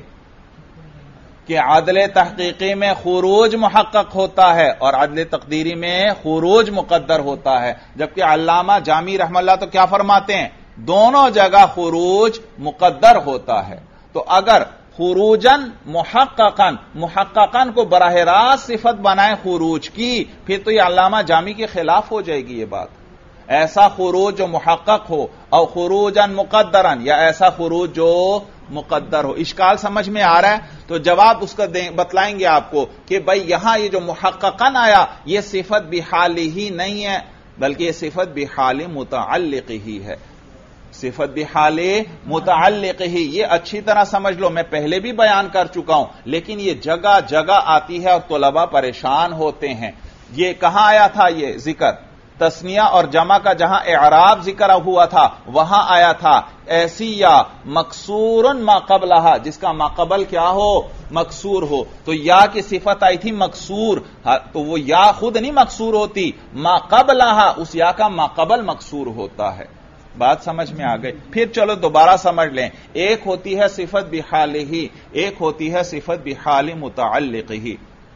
کہ عدل تحقیقی میں خروج محقق ہوتا ہے اور عدل تقدیری میں خروج مقدر ہوتا ہے. جبکہ علامہ جامی رحمہ اللہ تو کیا فرماتے ہیں؟ دونوں جگہ خروج مقدر ہوتا ہے. تو اگر خروجن محققاً محققاً کو براہ راست صفت بنائے خروج کی، پھر تو یہ علامہ جامی کے خلاف ہو جائے گی یہ بات. ایسا خروج جو محقق ہو اور خروجن مقدرن، یا ایسا خروج جو مقدر ہو. اشکال سمجھ میں آ رہا ہے؟ تو جواب اس کا بتلائیں گے آپ کو کہ بھائی یہاں یہ جو محققاً آیا یہ صفت بحال ہی نہیں ہے، بلکہ یہ صفت بحال متعلق ہی ہے. صفت بحال متعلق ہی، یہ اچھی طرح سمجھ لو. میں پہلے بھی بیان کر چکا ہوں، لیکن یہ جگہ جگہ آتی ہے اور طلباء پریشان ہوتے ہیں. یہ کہاں آیا تھا یہ ذکر؟ تسنیہ اور جمع کا جہاں اعراب ذکر ہوا تھا وہاں آیا تھا ایسی یا مکسور ما قبلہا، جس کا ما قبل کیا ہو؟ مکسور ہو. تو یا کی صفت آئی تھی مکسور، تو وہ یا خود نہیں مکسور ہوتی، ما قبلہا اس یا کا ما قبل مکسور ہوتا ہے. بات سمجھ میں آ گئی؟ پھر چلو دوبارہ سمجھ لیں. ایک ہوتی ہے صفت بحال ہی، ایک ہوتی ہے صفت بحال متعلق ہی.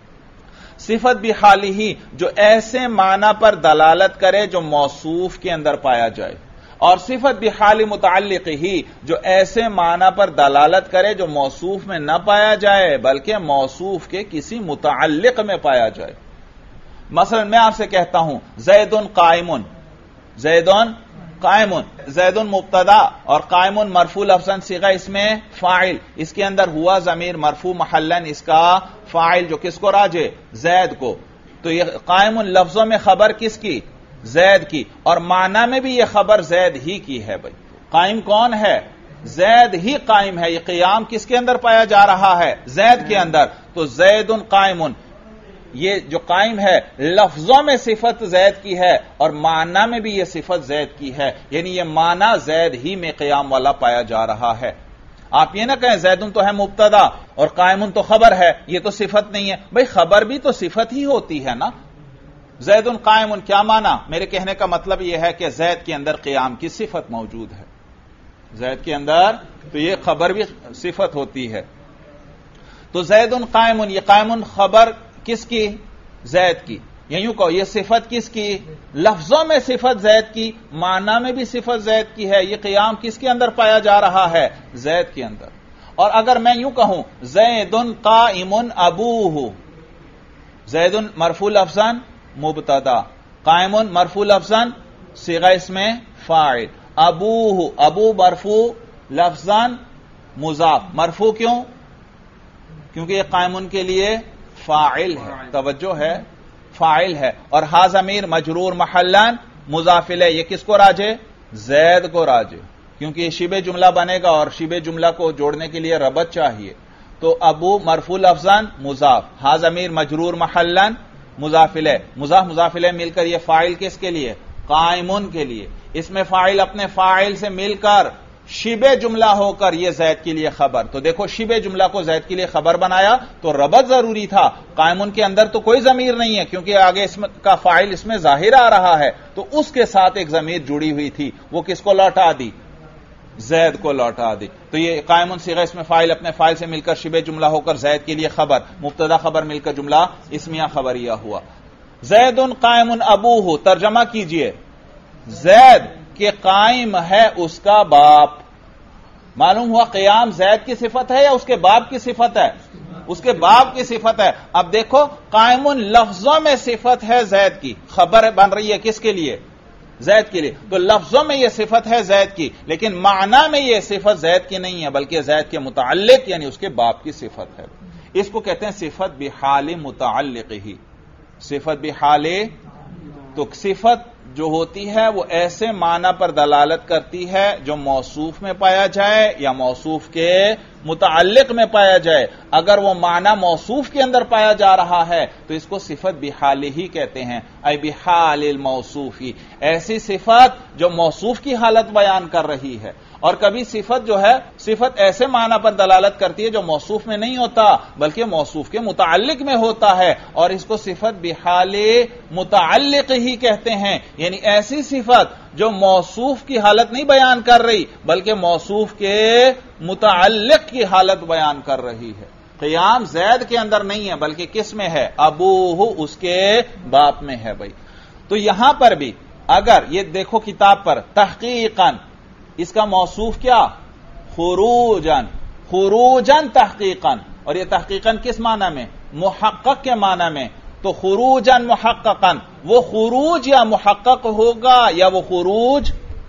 صفت بحال ہی جو ایسے معنی پر دلالت کرے جو موصوف کے اندر پایا جائے، اور صفت بحال متعلق ہی جو ایسے معنی پر دلالت کرے جو موصوف میں نہ پایا جائے بلکہ موصوف کے کسی متعلق میں پایا جائے. مثلا میں آپ سے کہتا ہوں زید قائم، زید قائم، زید مبتدا اور قائم مرفوع لفظاً صیغہ اس میں فاعل، اس کے اندر ہوا ضمیر مرفوع محلاً اس کا فاعل جو کس کو راجع؟ زید کو. تو یہ قائم لفظوں میں خبر کس کی؟ زید کی. اور معنی میں بھی یہ خبر زید ہی کی ہے. بھائی قائم کون ہے؟ زید ہی قائم ہے. یہ قیام کس کے اندر پایا جا رہا ہے؟ زید کے اندر. تو زید قائم، یہ جو قائم ہے لفظوں میں صفت زید کی ہے اور معنی میں بھی یہ صفت زید کی ہے، یعنی یہ معنی زید ہی میں قیام والا پایا جا رہا ہے. آپ یہ نہ کہیں زیدن تو ہے مبتدا اور قائمن تو خبر ہے، یہ تو صفت نہیں ہے. بھئی خبر بھی تو صفت ہی ہوتی ہے نا. زیدن قائمن کیا معنی؟ میرے کہنے کا مطلب یہ ہے کہ زید کے اندر قیام کی صفت موجود ہے. زید کے اندر تو یہ خبر بھی صفت ہوتی ہے. تو زیدن قائمن، یہ قائمن خبر کس کی؟ زید کی. یا یوں کہو یہ صفت کس کی؟ لفظوں میں صفت زید کی، معنی میں بھی صفت زید کی ہے. یہ قیام کس کے اندر پایا جا رہا ہے؟ زید کے اندر. اور اگر میں یوں کہوں زید قائم ابوہ، زید مرفوع لفظاً مبتدا، قائمن مرفوع لفظاً صیغہ اسم فاعل، ابوہ ابو مرفوع لفظاً مضاف، مرفوع کیوں؟ کیونکہ یہ قائمن کے لیے فاعل ہے، توجہ ہے، فاعل ہے، اور ہا ضمیر مجرور محلان مضاف الیہ، یہ کس کو راجے؟ زید کو راجے، کیونکہ یہ شبہ جملہ بنے گا اور شبہ جملہ کو جوڑنے کے لیے ربط چاہیے، تو ابو مرفوع لفظاً مضاف، ہا ضمیر مجرور محلان مضاف الیہ، مضاف مضاف الیہ مل کر یہ فاعل کس کے لیے؟ قائمن کے لیے، اس میں فاعل اپنے فاعل سے مل کر شبہ جملہ ہو کر یہ زید کے لیے خبر، تو دیکھو شبہ جملہ کو زید کے لیے خبر بنایا تو ربط ضروری تھا، قائمن کے اندر تو کوئی ضمیر نہیں ہے کیونکہ آگے اس کا فاعل اس میں ظاہر آ رہا ہے، تو اس کے ساتھ ایک ضمیر جڑی ہوئی تھی، وہ کس کو لوٹا دی؟ زید کو لوٹا دی، تو یہ قائمن صیغہ اس میں فاعل اپنے فاعل سے مل کر شبہ جملہ ہو کر زید کے لیے خبر، مبتدا خبر مل کر جملہ اسمیہ خبریہ ہوا۔ زید قائم ابوہ، ترجمہ کیجئے، زید کہ قائم ہے اس کا باپ، معلوم ہوا قیام زید کی صفت ہے یا اس کے باپ کی صفت ہے؟ اس کے باپ کی صفت ہے۔ اب دیکھو قائم لفظوں میں صفت ہے زید کی، خبر بن رہی ہے کس کے لیے؟ زید کے لیے، تو لفظوں میں یہ صفت ہے زید کی، لیکن معنی میں یہ صفت زید کی نہیں ہے بلکہ زید کے متعلق یعنی اس کے باپ کی صفت ہے، اس کو کہتے ہیں صفت بحال متعلق ہی، صفت بحال، تو صفت جو ہوتی ہے وہ ایسے معنی پر دلالت کرتی ہے جو موصوف میں پایا جائے یا موصوف کے متعلق میں پایا جائے، اگر وہ معنی موصوف کے اندر پایا جا رہا ہے تو اس کو صفت بحال ہی کہتے ہیں، اے بحال الموصوف، ایسی صفت جو موصوف کی حالت بیان کر رہی ہے، اور کبھی صفت جو ہے صفت ایسے معنی پر دلالت کرتی ہے جو موصوف میں نہیں ہوتا بلکہ موصوف کے متعلق میں ہوتا ہے، اور اس کو صفت بحال متعلق ہی کہتے ہیں، یعنی ایسی صفت جو موصوف کی حالت نہیں بیان کر رہی بلکہ موصوف کے متعلق کی حالت بیان کر رہی ہے۔ قیام زید کے اندر نہیں ہے بلکہ کس میں ہے؟ ابوہ، اس کے باپ میں ہے بھائی۔ تو یہاں پر بھی اگر یہ دیکھو کتاب پر تحقیقاً، اس کا موصوف کیا؟ خروجاً، خروجاً تحقیقاً، اور یہ تحقیقاً کس معنی میں؟ محقق کے معنی میں، تو خروجاً محققاً، وہ خروج یا محقق ہوگا یا وہ خروج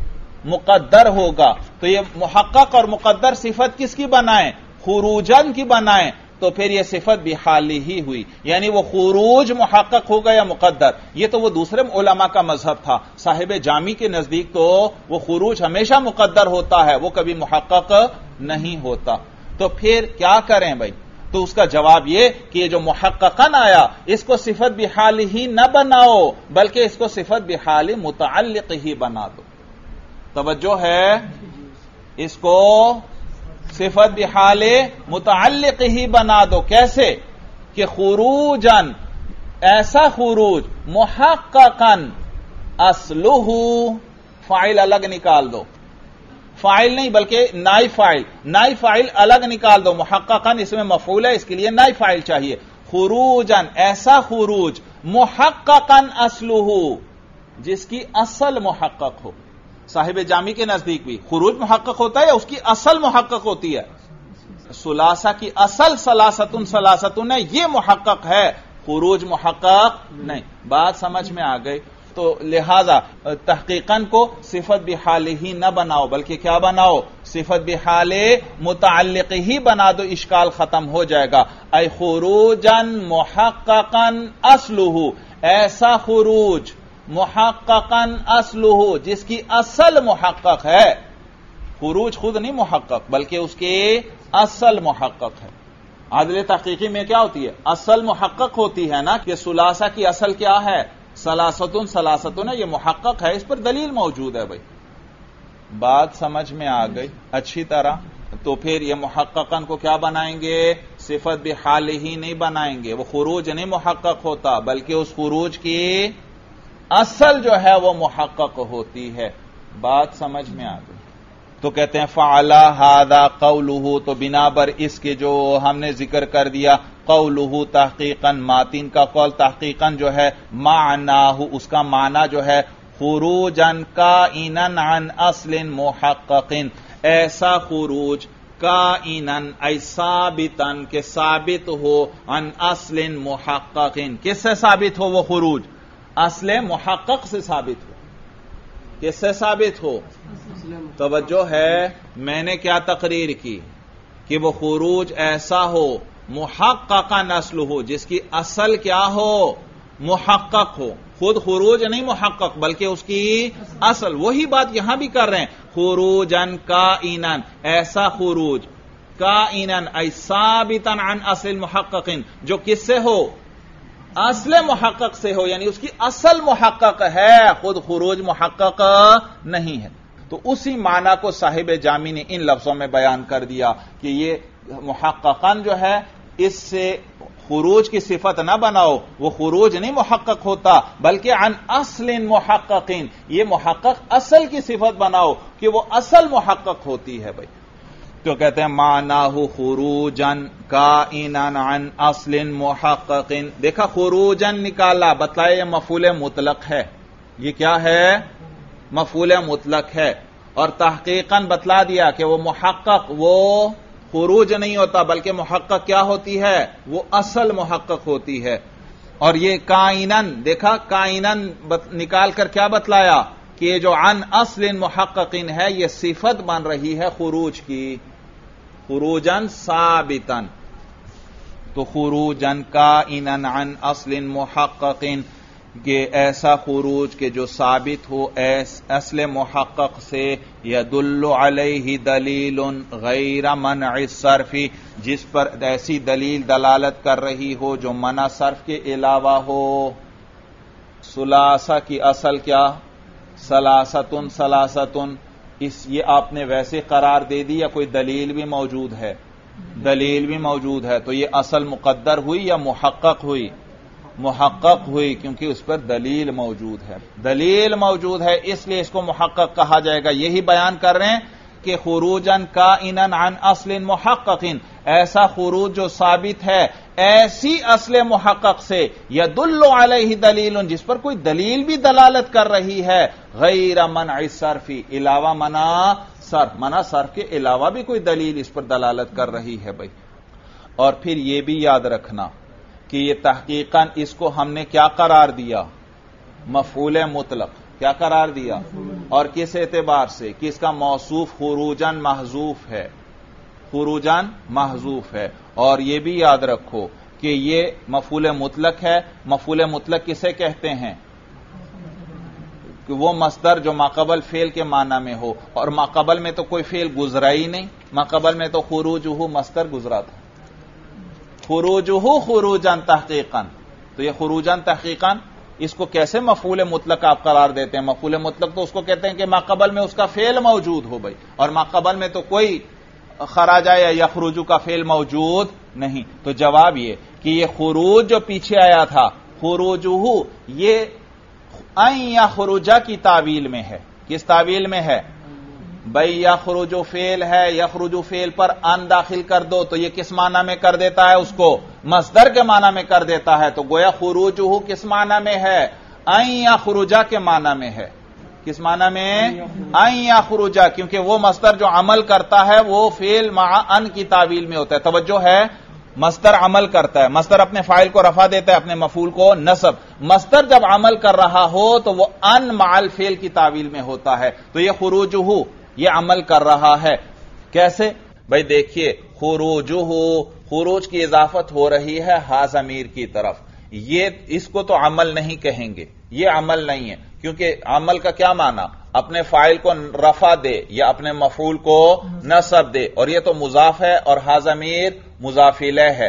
مقدر ہوگا، تو یہ محقق اور مقدر صفت کس کی بنائیں؟ خروجاً کی بنائیں، تو پھر یہ صفت بحالی ہی ہوئی، یعنی وہ خروج محقق ہوگا یا مقدر۔ یہ تو وہ دوسرے علماء کا مذہب تھا، صاحب جامی کے نزدیک تو وہ خروج ہمیشہ مقدر ہوتا ہے، وہ کبھی محقق نہیں ہوتا۔ تو پھر کیا کریں بھائی؟ تو اس کا جواب یہ کہ یہ جو محققاً آیا اس کو صفت بحال ہی نہ بناؤ بلکہ اس کو صفت بحال متعلق ہی بنا دو، توجہ ہے، اس کو صفت بحال متعلق ہی بنا دو۔ کیسے؟ کہ خروجاً، ایسا خروج، محققاً اصلہ، فاعل الگ نکال دو، فاعل نہیں بلکہ نائب فاعل، نائب فاعل الگ نکال دو، محققاً اس میں مفعول ہے، اس کے لیے نائب فاعل چاہیے۔ خروجاً، ایسا خروج، محققاً اصلہ، جس کی اصل محقق ہو۔ صاحب جامی کے نزدیک بھی خروج محقق ہوتا ہے یا اس کی اصل محقق ہوتی ہے؟ ثلاثہ کی اصل ثلاثتن ثلاثتن ہے، یہ محقق ہے، خروج محقق نہیں۔ بات سمجھ میں آ گئی؟ تو لہذا تحقیقاً کو صفت بحال ہی نہ بناؤ بلکہ کیا بناؤ؟ صفت بحال متعلق ہی بنا دو، اشکال ختم ہو جائے گا۔ اے خروجاً محققاً اصلہ، ایسا خروج محققاً اصلہ جس کی اصل محقق ہے، خروج خود نہیں محقق بلکہ اس کی اصل محقق ہے۔ عدل تحقیقی میں کیا ہوتی ہے؟ اصل محقق ہوتی ہے نا، کہ ثلاثہ کی اصل کیا ہے؟ ثلاثتن ثلاثتن ہے، یہ محقق ہے، اس پر دلیل موجود ہے بھائی۔ بات سمجھ میں آ گئی اچھی طرح؟ تو پھر یہ محققاً کو کیا بنائیں گے؟ صفت بحال ہی نہیں بنائیں گے، وہ خروج نہیں محقق ہوتا بلکہ اس خروج کی اصل جو ہے وہ محقق ہوتی ہے۔ بات سمجھ میں آ گئی؟ تو کہتے ہیں فعلا ھذا قولہ، تو بنا بر اس کے جو ہم نے ذکر کر دیا، قولہ تحقیقاً، ماتین کا قول تحقیقاً جو ہے، معناہ اس کا معنی جو ہے، خروجاً کائناً عن اصل محقق، ایسا خروج کائناً ای ثابتاً کہ ثابت ہو، عن اصل محقق، کس سے ثابت ہو وہ خروج؟ اصل محقق سے ثابت ہو. کس سے ثابت ہو؟ توجہ ہے، میں نے کیا تقریر کی کہ وہ خروج ایسا ہو محققا نسل ہو، جس کی اصل کیا ہو؟ محقق ہو. خود خروج نہیں محقق بلکہ اس کی اصل. وہی بات یہاں بھی کر رہے ہیں، خروجن کائنن، ایسا خروج کائنن ای ثابتا عن اصل محقق، جو کس سے ہو؟ اصل محقق سے ہو، یعنی اس کی اصل محقق ہے، خود خروج محقق نہیں ہے. تو اسی معنی کو صاحب جامی نے ان لفظوں میں بیان کر دیا کہ یہ محققاً جو ہے اس سے خروج کی صفت نہ بناؤ، وہ خروج نہیں محقق ہوتا بلکہ عن اصل محققین، یہ محقق اصل کی صفت بناؤ کہ وہ اصل محقق ہوتی ہے. بھائی تو کہتے ہیں معناہ خروجن کائنن عن اصل محقق. دیکھا خروجن نکالا، بتلایا یہ مفعول مطلق ہے. یہ کیا ہے؟ مفعول مطلق ہے. اور تحقیقاً بتلا دیا کہ وہ محقق وہ خروج نہیں ہوتا بلکہ محقق کیا ہوتی ہے؟ وہ اصل محقق ہوتی ہے. اور یہ کائنن، دیکھا کائنن نکال کر کیا بتلایا کہ یہ جو عن اصل محققین ہے یہ صفت بن رہی ہے خروج کی، خروجن ثابتن. تو خروجن کائنن عن اصل محققین، کہ ایسا خروج کہ جو ثابت ہو اصل محقق سے، یدل علیہ دلیل غیر منع الصرف، جس پر ایسی دلیل دلالت کر رہی ہو جو منع صرف کے علاوہ ہو. ثلاثہ کی اصل کیا؟ ثلاثتن ثلاثتن. اس یہ آپ نے ویسے قرار دے دی یا کوئی دلیل بھی موجود ہے؟ دلیل بھی موجود ہے. تو یہ اصل مقدر ہوئی یا محقق ہوئی؟ محقق ہوئی، کیونکہ اس پر دلیل موجود ہے. دلیل موجود ہے اس لیے اس کو محقق کہا جائے گا. یہی بیان کر رہے ہیں کہ خروجن کائنن عن اصل محققین، ایسا خروج جو ثابت ہے ایسی اصل محقق سے، یدل علیہ دلیل، جس پر کوئی دلیل بھی دلالت کر رہی ہے، غیر منع الصرف، علاوہ منع صرف، منع صرف کے علاوہ بھی کوئی دلیل اس پر دلالت کر رہی ہے. بھائی اور پھر یہ بھی یاد رکھنا کہ یہ تحقیقاً اس کو ہم نے کیا قرار دیا؟ مفعول مطلق. کیا قرار دیا؟ اور کس اعتبار سے کہ اس کا موصوف خروجن محذوف ہے، خروجن محذوف ہے. اور یہ بھی یاد رکھو کہ یہ مفعول مطلق ہے. مفعول مطلق کسے کہتے ہیں؟ کہ وہ مصدر جو ماقبل فعل کے معنی میں ہو، اور ماقبل میں تو کوئی فعل گزرا ہی نہیں، ماقبل میں تو خروجہ مصدر گزرا تھا. خروجہ خروجن تحقیقاً، تو یہ خروجن تحقیقاً اس کو کیسے مفعول مطلق آپ قرار دیتے ہیں؟ مفعول مطلق تو اس کو کہتے ہیں کہ ماقبل میں اس کا فعل موجود ہو. بھائی اور ماقبل میں تو کوئی خراج یا یخرجو کا فعل موجود نہیں. تو جواب یہ کہ یہ خروج جو پیچھے آیا تھا خروجہ، یہ ان یخرجا کی تعویل میں ہے. کس تعویل میں ہے؟ بھئی یخرجو فعل ہے، یخرجو فعل پر ان داخل کر دو تو یہ کس معنی میں کر دیتا ہے؟ اس کو مصدر کے معنی میں کر دیتا ہے. تو گویا خروجہ کس معنی میں ہے؟ ان یخرجا کے معنی میں ہے. کس معنی میں؟ ان یخرجا، کیونکہ وہ مصدر جو عمل کرتا ہے وہ فعل مع ان کی تعویل میں ہوتا ہے. توجہ ہے، مصدر عمل کرتا ہے، مصدر اپنے فاعل کو رفع دیتا ہے، اپنے مفعول کو نصب. مصدر جب عمل کر رہا ہو تو وہ ان مع الفعل کی تعویل میں ہوتا ہے. تو یہ خروجہ یہ عمل کر رہا ہے. کیسے؟ بھائی دیکھیے، خروجہ، خروج کی اضافت ہو رہی ہے ہا ضمیر کی طرف. یہ اس کو تو عمل نہیں کہیں گے، یہ عمل نہیں ہے، کیونکہ عمل کا کیا معنی؟ اپنے فاعل کو رفع دے یا اپنے مفعول کو نصب دے، اور یہ تو مضاف ہے اور ہا ضمیر مضاف الیہ ہے.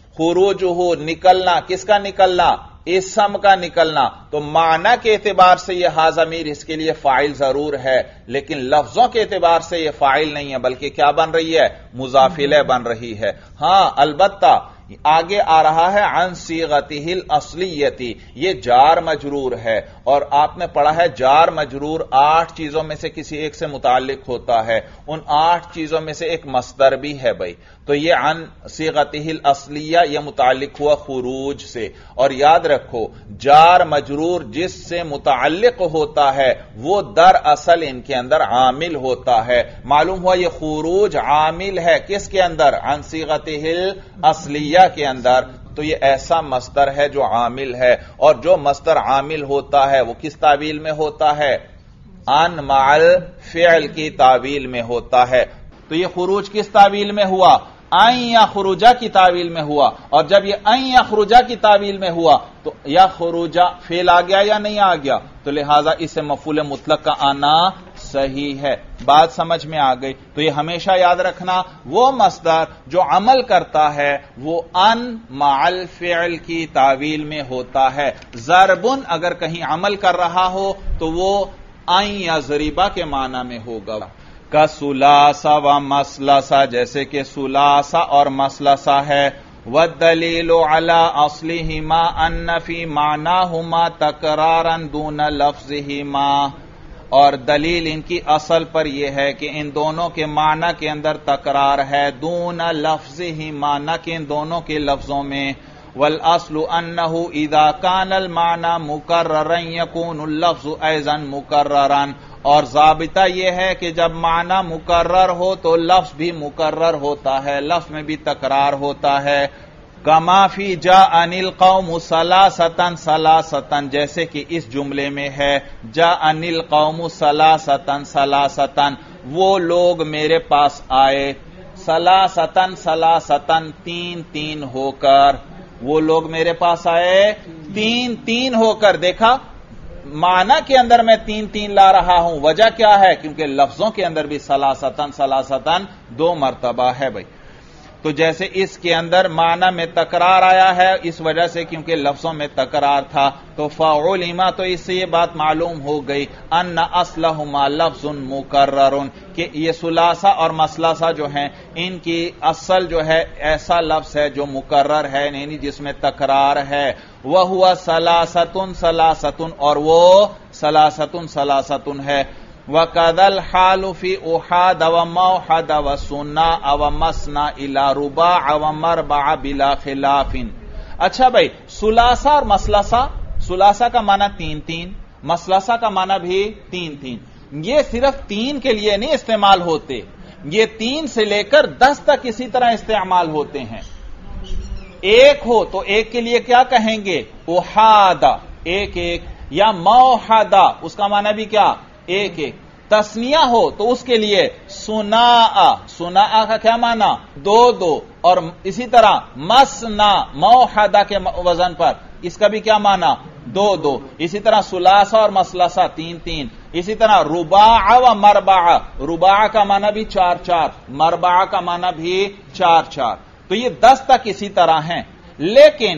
خروجہ نکلنا، کس کا نکلنا؟ اسم کا نکلنا. تو معنی کے اعتبار سے یہ ہا ضمیر اس کے لیے فاعل ضرور ہے، لیکن لفظوں کے اعتبار سے یہ فاعل نہیں ہے بلکہ کیا بن رہی ہے؟ مضاف الیہ بن رہی ہے. ہاں البتہ آگے آ رہا ہے عن صیغتہ الاصلیتی، یہ جار مجرور ہے، اور آپ نے پڑھا ہے جار مجرور آٹھ چیزوں میں سے کسی ایک سے متعلق ہوتا ہے. ان آٹھ چیزوں میں سے ایک مصدر بھی ہے. بھائی تو یہ عن صیغتہ الاصلیہ یہ متعلق ہوا خروج سے. اور یاد رکھو جار مجرور جس سے متعلق ہوتا ہے وہ در اصل ان کے اندر عامل ہوتا ہے. معلوم ہوا یہ خروج عامل ہے کس کے اندر؟ عن صیغتہ الاصلیہ کے اندر. تو یہ ایسا مصدر ہے جو عامل ہے، اور جو مصدر عامل ہوتا ہے وہ کس تعویل میں ہوتا ہے؟ ان مع الفعل کی تعویل میں ہوتا ہے۔ تو یہ خروج کس تعویل میں ہوا؟ ان یخرجا کی تعویل میں ہوا، اور جب یہ ان یخرجا کی تعویل میں ہوا تو یخرجا فعل آ گیا یا نہیں آ گیا؟ تو لہذا اسے مفعول مطلق کا آنا صحیح ہے۔ بات سمجھ میں آ گئی؟ تو یہ ہمیشہ یاد رکھنا، وہ مصدر جو عمل کرتا ہے وہ ان مع الفعل کی تعویل میں ہوتا ہے۔ ضربن اگر کہیں عمل کر رہا ہو تو وہ ان یضربا کے معنی میں ہوگا۔ کا سلاسا و مسلسا، جیسے کہ سلاسا اور مسلسا ہے۔ والدلیل علی اصلہما ان فی معناہما تکرارا دون لفظہما، اور دلیل ان کی اصل پر یہ ہے کہ ان دونوں کے معنی کے اندر تکرار ہے، دون لفظہما، نہ کہ ان دونوں کے لفظوں میں۔ والاصل انہ اذا کان المعنی مکررا یکون اللفظ ایضا مکررا، اور ضابطہ یہ ہے کہ جب معنی مکرر ہو تو لفظ بھی مکرر ہوتا ہے، لفظ میں بھی تکرار ہوتا ہے۔ کما فی جاءنی القوم ثلاثۃ ثلاثۃ، جیسے کہ اس جملے میں ہے جاءنی القوم ثلاثۃ ثلاثۃ، وہ لوگ میرے پاس آئے، ثلاثۃ ثلاثۃ، تین تین ہو کر، وہ لوگ میرے پاس آئے تین تین ہو کر۔ دیکھا معنی کے اندر میں تین تین لا رہا ہوں، وجہ کیا ہے؟ کیونکہ لفظوں کے اندر بھی ثلاثتن ثلاثتن دو مرتبہ ہے بھائی۔ تو جیسے اس کے اندر معنی میں تکرار آیا ہے اس وجہ سے کیونکہ لفظوں میں تکرار تھا، تو فعلم، تو اس سے یہ بات معلوم ہو گئی ان اصلہما لفظ مکرر، کہ یہ ثلاثہ اور مثلثہ جو ہیں ان کی اصل جو ہے ایسا لفظ ہے جو مکرر ہے، یعنی جس میں تکرار ہے۔ وہو ثلاثۃ ثلاثۃ، اور وہ ثلاثۃ ثلاثۃ ہے۔ وَكَذَا الْحَالُ فِي أُحَادَ وَمَوْحَدَ وَسُنَّاءَ وَمَسْنَا إِلَى رُبَاعَ وَمَرْبَعَ بِلَا خِلَافٍ۔ اچھا بھائی، ثلاثہ اور مثلثہ، ثلاثہ کا معنی تین تین، مثلثہ کا معنی بھی تین تین، یہ صرف تین کے لیے نہیں استعمال ہوتے، یہ تین سے لے کر دس تک اسی طرح استعمال ہوتے ہیں۔ ایک ہو تو ایک کے لیے کیا کہیں گے؟ احادہ، ایک ایک، یا موحدہ، اس کا معنی بھی کیا؟ ایک ایک۔ تسنیہ ہو تو اس کے لیے سناء، سناء کا کیا معنی؟ دو دو، اور اسی طرح مسنا، موحدہ کے وزن پر اس کا بھی کیا معنی؟ دو دو۔ اسی طرح ثلاثہ اور مثلثہ تین تین، اسی طرح رباع و مربع، رباع کا معنی بھی چار چار، مربع کا معنی بھی چار چار۔ تو یہ دس تک اسی طرح ہیں، لیکن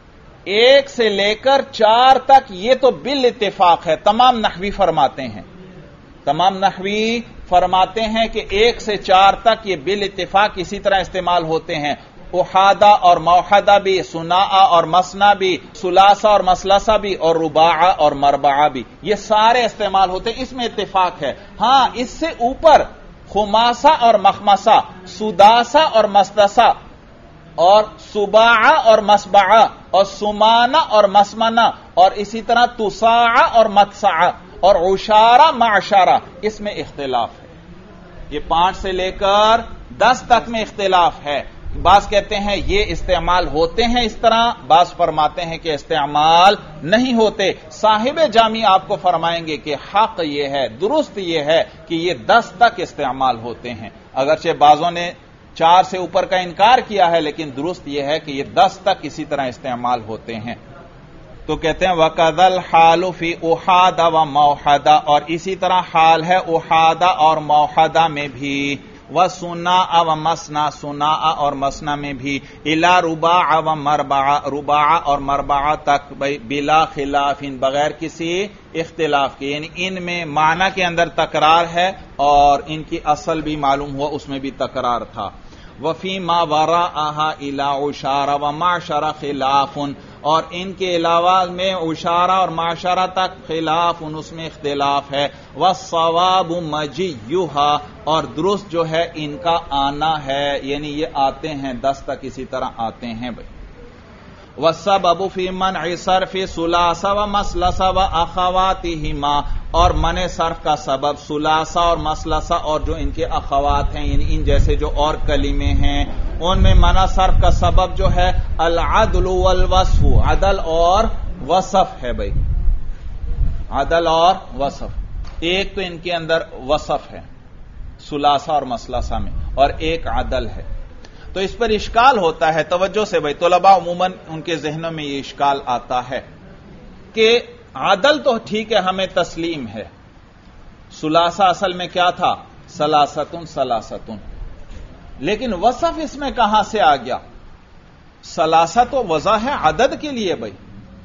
ایک سے لے کر چار تک یہ تو بالاتفاق ہے، تمام نحوی فرماتے ہیں، تمام نحوی فرماتے ہیں کہ ایک سے چار تک یہ بالاتفاق اسی طرح استعمال ہوتے ہیں۔ احادہ اور موحدہ بھی، سناء اور مسنا بھی، ثلاثہ اور مثلثہ بھی، اور رباع اور مربع بھی، یہ سارے استعمال ہوتے ہیں، اس میں اتفاق ہے۔ ہاں اس سے اوپر خماسہ اور مخمسہ، سداسہ اور مستسہ، اور سباع اور مسبع، اور سمانہ اور مسمنہ، اور اسی طرح تساع اور متسع، اور عشارہ معشرہ، اس میں اختلاف ہے۔ یہ پانچ سے لے کر دس تک میں اختلاف ہے۔ بعض کہتے ہیں یہ استعمال ہوتے ہیں اس طرح، بعض فرماتے ہیں کہ استعمال نہیں ہوتے۔ صاحب جامی آپ کو فرمائیں گے کہ حق یہ ہے، درست یہ ہے کہ یہ دس تک استعمال ہوتے ہیں، اگرچہ بعضوں نے چار سے اوپر کا انکار کیا ہے، لیکن درست یہ ہے کہ یہ دس تک اسی طرح استعمال ہوتے ہیں۔ تو کہتے ہیں وَكَذَا الْحَالُ فِي أُحَادَ وَمَوْحَدَ، اور اسی طرح حال ہے احادہ اور موحدہ میں بھی، وَسُنَاءَ وَمَسْنَا، سناء اور مسنا میں بھی، إِلَى رُبَاعَ وَمَرْبَعَ، رباع اور مربع تک، بلا خلاف، بغیر کسی اختلاف کے، یعنی ان میں معنی کے اندر تکرار ہے اور ان کی اصل بھی معلوم ہوا اس میں بھی تکرار تھا۔ وفی ما وراءها الى عشارہ و معشرہ خلاف، اور ان کے علاوہ میں عشارہ اور معشرہ تک خلاف، اس میں اختلاف ہے۔ والصواب مجیھا، اور درست جو ہے ان کا آنا ہے، یعنی یہ آتے ہیں دس تک اسی طرح آتے ہیں بھائی۔ वस्सबबु फी मनअ सर्फ सुलासा व मसलसा व अखवातिहिमा, और मने सर्फ का सबब सुलासा और मसलसा और जो इनके अखवात हैं, यानी इन जैसे जो और कलीमे हैं, उनमें मना सर्फ का सबब जो है अल अदलु वल वस्फु, अदल और वसफ है। भाई अदल और वसफ, एक तो इनके अंदर वसफ है सुलासा और मसलसा में, और एक अदल है। तो इस पर इश्काल होता है, तवज्जो से भाई, तलबा उमूमन उनके जहनों में ये इश्काल आता है कि आदल तो ठीक है, हमें तस्लीम है, सुलासा असल में क्या था, सलासतुन सलासतुन, लेकिन वसफ इसमें कहां से आ गया? सलासा तो वज़ा है अदद के लिए भाई,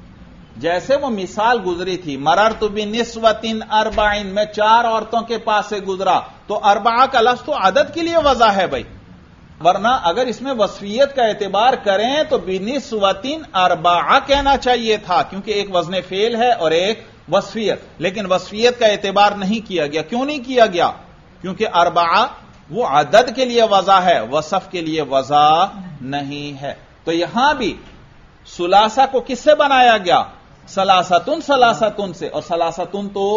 जैसे वो मिसाल गुजरी थी, मररतु बिनिस्वतिन अरबाइन, में चार औरतों के पास से गुजरा, तो अरबा का लफ्ज़ तो अदद के लिए वज़ा है भाई, वरना अगर इसमें वस्फियत का एतबार करें तो बिनिस्वतिन अरबा कहना चाहिए था, क्योंकि एक वजन फेल है और एक वस्फियत, लेकिन वस्फियत का एतबार नहीं किया गया। क्यों नहीं किया गया? क्योंकि अरबा वो अदद के लिए वज़ा है, वसफ के लिए वज़ा नहीं है। तो यहां भी सुलासा को किससे बनाया गया? सलासतुन सलासतुन से, और सलासतुन तो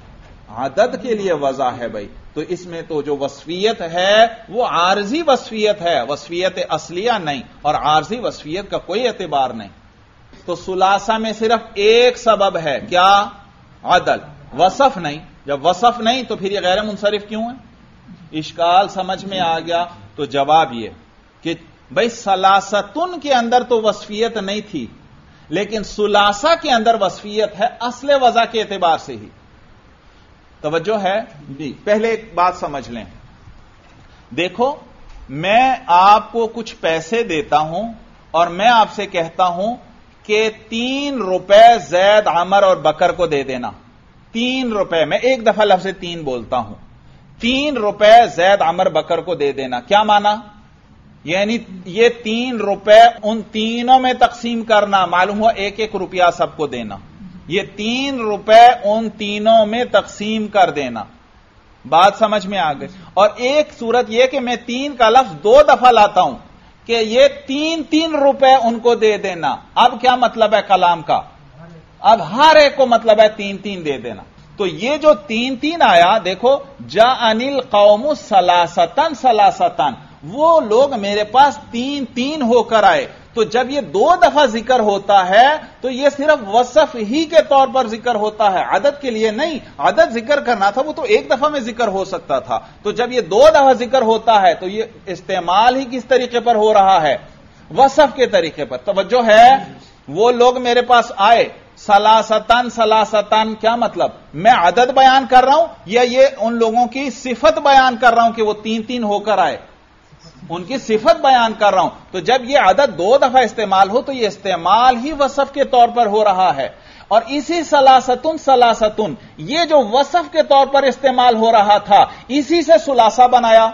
अदद के लिए वज़ा है भाई। तो इसमें तो जो वस्फियत है वो आरजी वस्फियत है, वस्फियत असलिया नहीं, और आरजी वस्फियत का कोई एतबार नहीं। तो सुलासा में सिर्फ एक सबब है, क्या? अदल, वसफ नहीं। जब वसफ नहीं तो फिर ये गैर मुनसरिफ क्यों है? इश्काल समझ में आ गया। तो जवाब ये कि भाई सलासतुन के अंदर तो वस्फियत नहीं थी, लेकिन सुलासा के अंदर वस्फियत है असले वज़ा के एतबार से ही। तवज्जो है जी। पहले एक बात समझ लें, देखो मैं आपको कुछ पैसे देता हूं और मैं आपसे कहता हूं कि तीन रुपए जैद अमर और बकर को दे देना। तीन रुपए, मैं एक दफा लफ्ज़ से तीन बोलता हूं, तीन रुपए जैद अमर बकर को दे देना। क्या माना? यानी ये तीन रुपए उन तीनों में तकसीम करना, मालूम हुआ एक एक रुपया सबको देना। ये तीन रुपए उन तीनों में तकसीम कर देना। बात समझ में आ गई। और एक सूरत यह कि मैं तीन का लफ्ज दो दफा लाता हूं कि ये तीन तीन रुपए उनको दे देना। अब क्या मतलब है कलाम का? अब हर एक को मतलब है तीन तीन दे देना। तो ये जो तीन तीन आया, देखो, जा अनिल कौमु सलासतन सलासतन, वो लोग मेरे पास तीन तीन होकर आए। तो जब ये दो दफा जिक्र होता है तो ये सिर्फ वसफ ही के तौर पर जिक्र होता है, अदद के लिए नहीं। अदद जिक्र करना था वो तो एक दफा में जिक्र हो सकता था। तो जब ये दो दफा जिक्र होता है तो ये इस्तेमाल ही किस तरीके पर हो रहा है? वसफ के तरीके पर। तवज्जो है, वो लोग मेरे पास आए, सलासतन सलासतन, क्या मतलब? मैं अदद बयान कर रहा हूं या ये उन लोगों की सिफत बयान कर रहा हूं कि वो तीन तीन होकर आए? उनकी सिफत बयान कर रहा हूं। तो जब यह अदद दो दफा इस्तेमाल हो तो यह इस्तेमाल ही वसफ के तौर पर हो रहा है। और इसी सलासतुन सलासतुन, ये जो वसफ के तौर पर इस्तेमाल हो रहा था, इसी से सुलासा बनाया।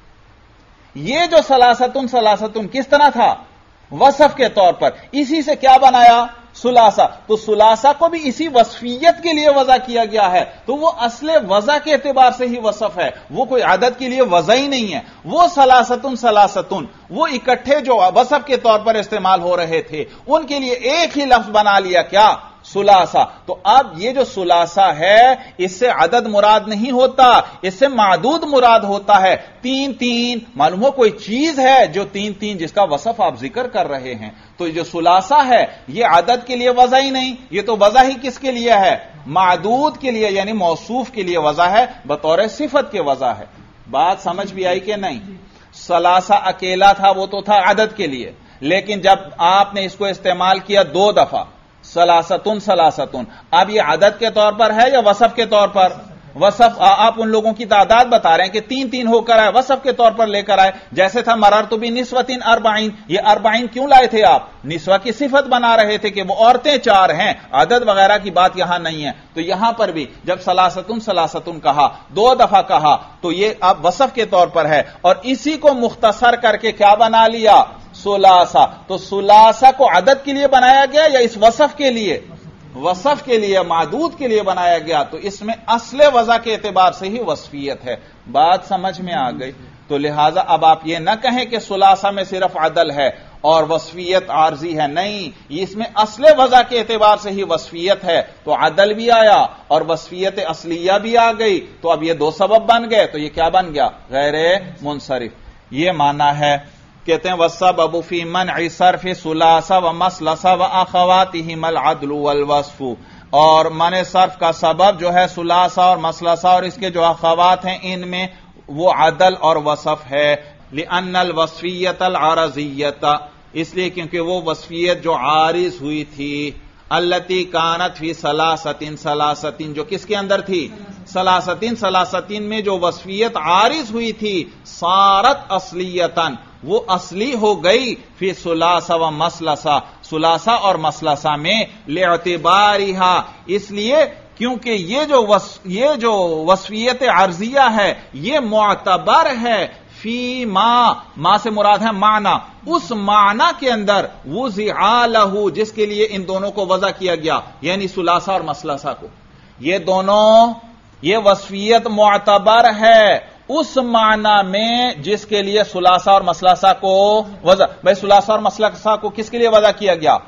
ये जो सलासतुन सलासतुन किस तरह था? वसफ के तौर पर। इसी से क्या बनाया? सुलासा। तो सुलासा को भी इसी वस्फियत के लिए वज़ा किया गया है। तो वो असले वज़ा के एतबार से ही वसफ है, वो कोई आदत के लिए वज़ा ही नहीं है। वो सलासतुन सलासतुन, वो इकट्ठे जो वसफ के तौर पर इस्तेमाल हो रहे थे, उनके लिए एक ही लफ्ज बना लिया, क्या? सुलासा। तो अब ये जो सुलासा है, इससे अदद मुराद नहीं होता, इससे मादूद मुराद होता है। तीन तीन, मालूम हो कोई चीज है जो तीन तीन, जिसका वसफ आप जिक्र कर रहे हैं। तो जो सुलासा है ये अदद के लिए वज़ा ही नहीं, ये तो वज़ा ही किसके लिए है? मादूद के लिए, यानी मौसूफ के लिए वज़ा है, बतौर सिफत के वज़ा है। बात समझ भी आई कि नहीं? सलासा अकेला था, वो तो था अदद के लिए, लेकिन जब आपने इसको इस्तेमाल किया दो दफा, सलासतुन सलासतुन, अब यह अदद के तौर पर है या वसफ के तौर पर? वसफ। आप उन लोगों की तादाद बता रहे हैं कि तीन तीन होकर आए, वसफ के तौर पर लेकर आए। जैसे था मररतु बिनिस्वतिन अरबाइन, ये अरबाइन क्यों लाए थे आप? निस्वा की सिफत बना रहे थे कि वो औरतें चार हैं, अदद वगैरह की बात यहां नहीं है। तो यहां पर भी जब सलासतुन सलासतुन कहा, दो दफा कहा, तो ये अब वसफ के तौर पर है, और इसी को मुख्तसर करके क्या बना लिया? सुलासा। तो सुलासा को अदद के लिए बनाया गया या इस वसफ के लिए? वसफ के लिए, मादूद के लिए बनाया गया। तो इसमें असले वज़ा के एतबार से ही वस्फियत है। बात समझ में आ गई। तो लिहाजा अब आप ये ना कहें कि सुलासा में सिर्फ अदल है اور وصفیت عارضی ہے، نہیں، اس میں اصل وضع کے اعتبار سے ہی وصفیت ہے، تو عدل بھی آیا اور وصفیت اصلیہ بھی آ گئی، تو اب یہ دو سبب بن گئے، تو یہ کیا بن گیا؟ غیر منصرف۔ یہ معنی ہے۔ کہتے ہیں وَالسَّبَبُ فِي مَنْعِ صَرْفِ ثُلَاثَ وَمَثْلَثَ وَأَخَوَاتِهِمَا الْعَدْلُ وَالْوَصْفُ، اور منع صرف کا سبب جو ہے ثلاثہ اور مثلثہ اور اس کے جو اخوات ہیں ان میں وہ عدل اور وصف ہے۔ لِأَنَّ الْوَصْفِيَّةَ الْعَرَضِيَّةَ، اس لیے کیونکہ وہ وصفیت جو عارض ہوئی تھی، الَّتِي كَانَتْ فِي ثَلَاثَةٍ ثَلَاثَةٍ، جو کس کے اندر تھی؟ ثلاثتین ثلاثتین میں جو وصفیت عارض ہوئی تھی، صارت اصلیتاً، وہ اصلی ہو گئی، فی ثلاثہ و مثلثہ، ثلاثہ اور مثلثہ میں، لاعتبارہا، اس لیے کیونکہ یہ جو وص... یہ جو وصفیت عرضیہ ہے یہ معتبر ہے، فی ما، ما سے مراد ہے معنی، اس معنی کے اندر وضع لہ، جس کے لیے ان دونوں کو وضع کیا گیا، یعنی ثلاثہ اور مثلثہ کو، یہ دونوں، یہ وصفیت معتبر ہے اس معنی میں جس کے لیے ثلاثہ اور مثلثہ کو وضع، بھائی ثلاثہ اور مثلثہ کو کس کے لیے وضع کیا گیا؟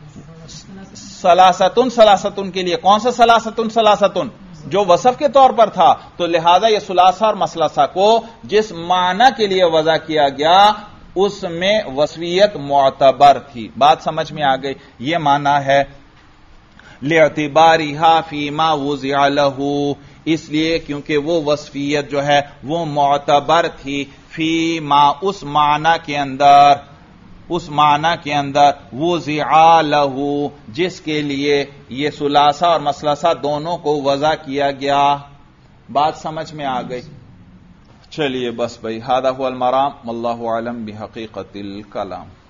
ثلاثتن ثلاثتن کے لیے۔ کون سا ثلاثتن ثلاثتن؟ جو وصف کے طور پر تھا، تو لہذا یہ ثلاثہ اور مثلثہ کو جس معنی کے لیے وضع کیا گیا اس میں وصفیت معتبر تھی۔ بات سمجھ میں آ گئی؟ یہ معنی ہے لِاعْتِبَارِهَا فِي مَا وُضِعَ لَهُ، اس لیے کیونکہ وہ وصفیت جو ہے وہ معتبر تھی، فی ما، اس معنی کے اندر، اس معنی کے اندر وضع لہ، جس کے لیے یہ ثلاثہ اور مثلثہ دونوں کو وضع کیا گیا۔ بات سمجھ میں آ گئی؟ چلیے بس بھائی، ھذا ھو المرام، واللہ اعلم بحقیقت الکلام۔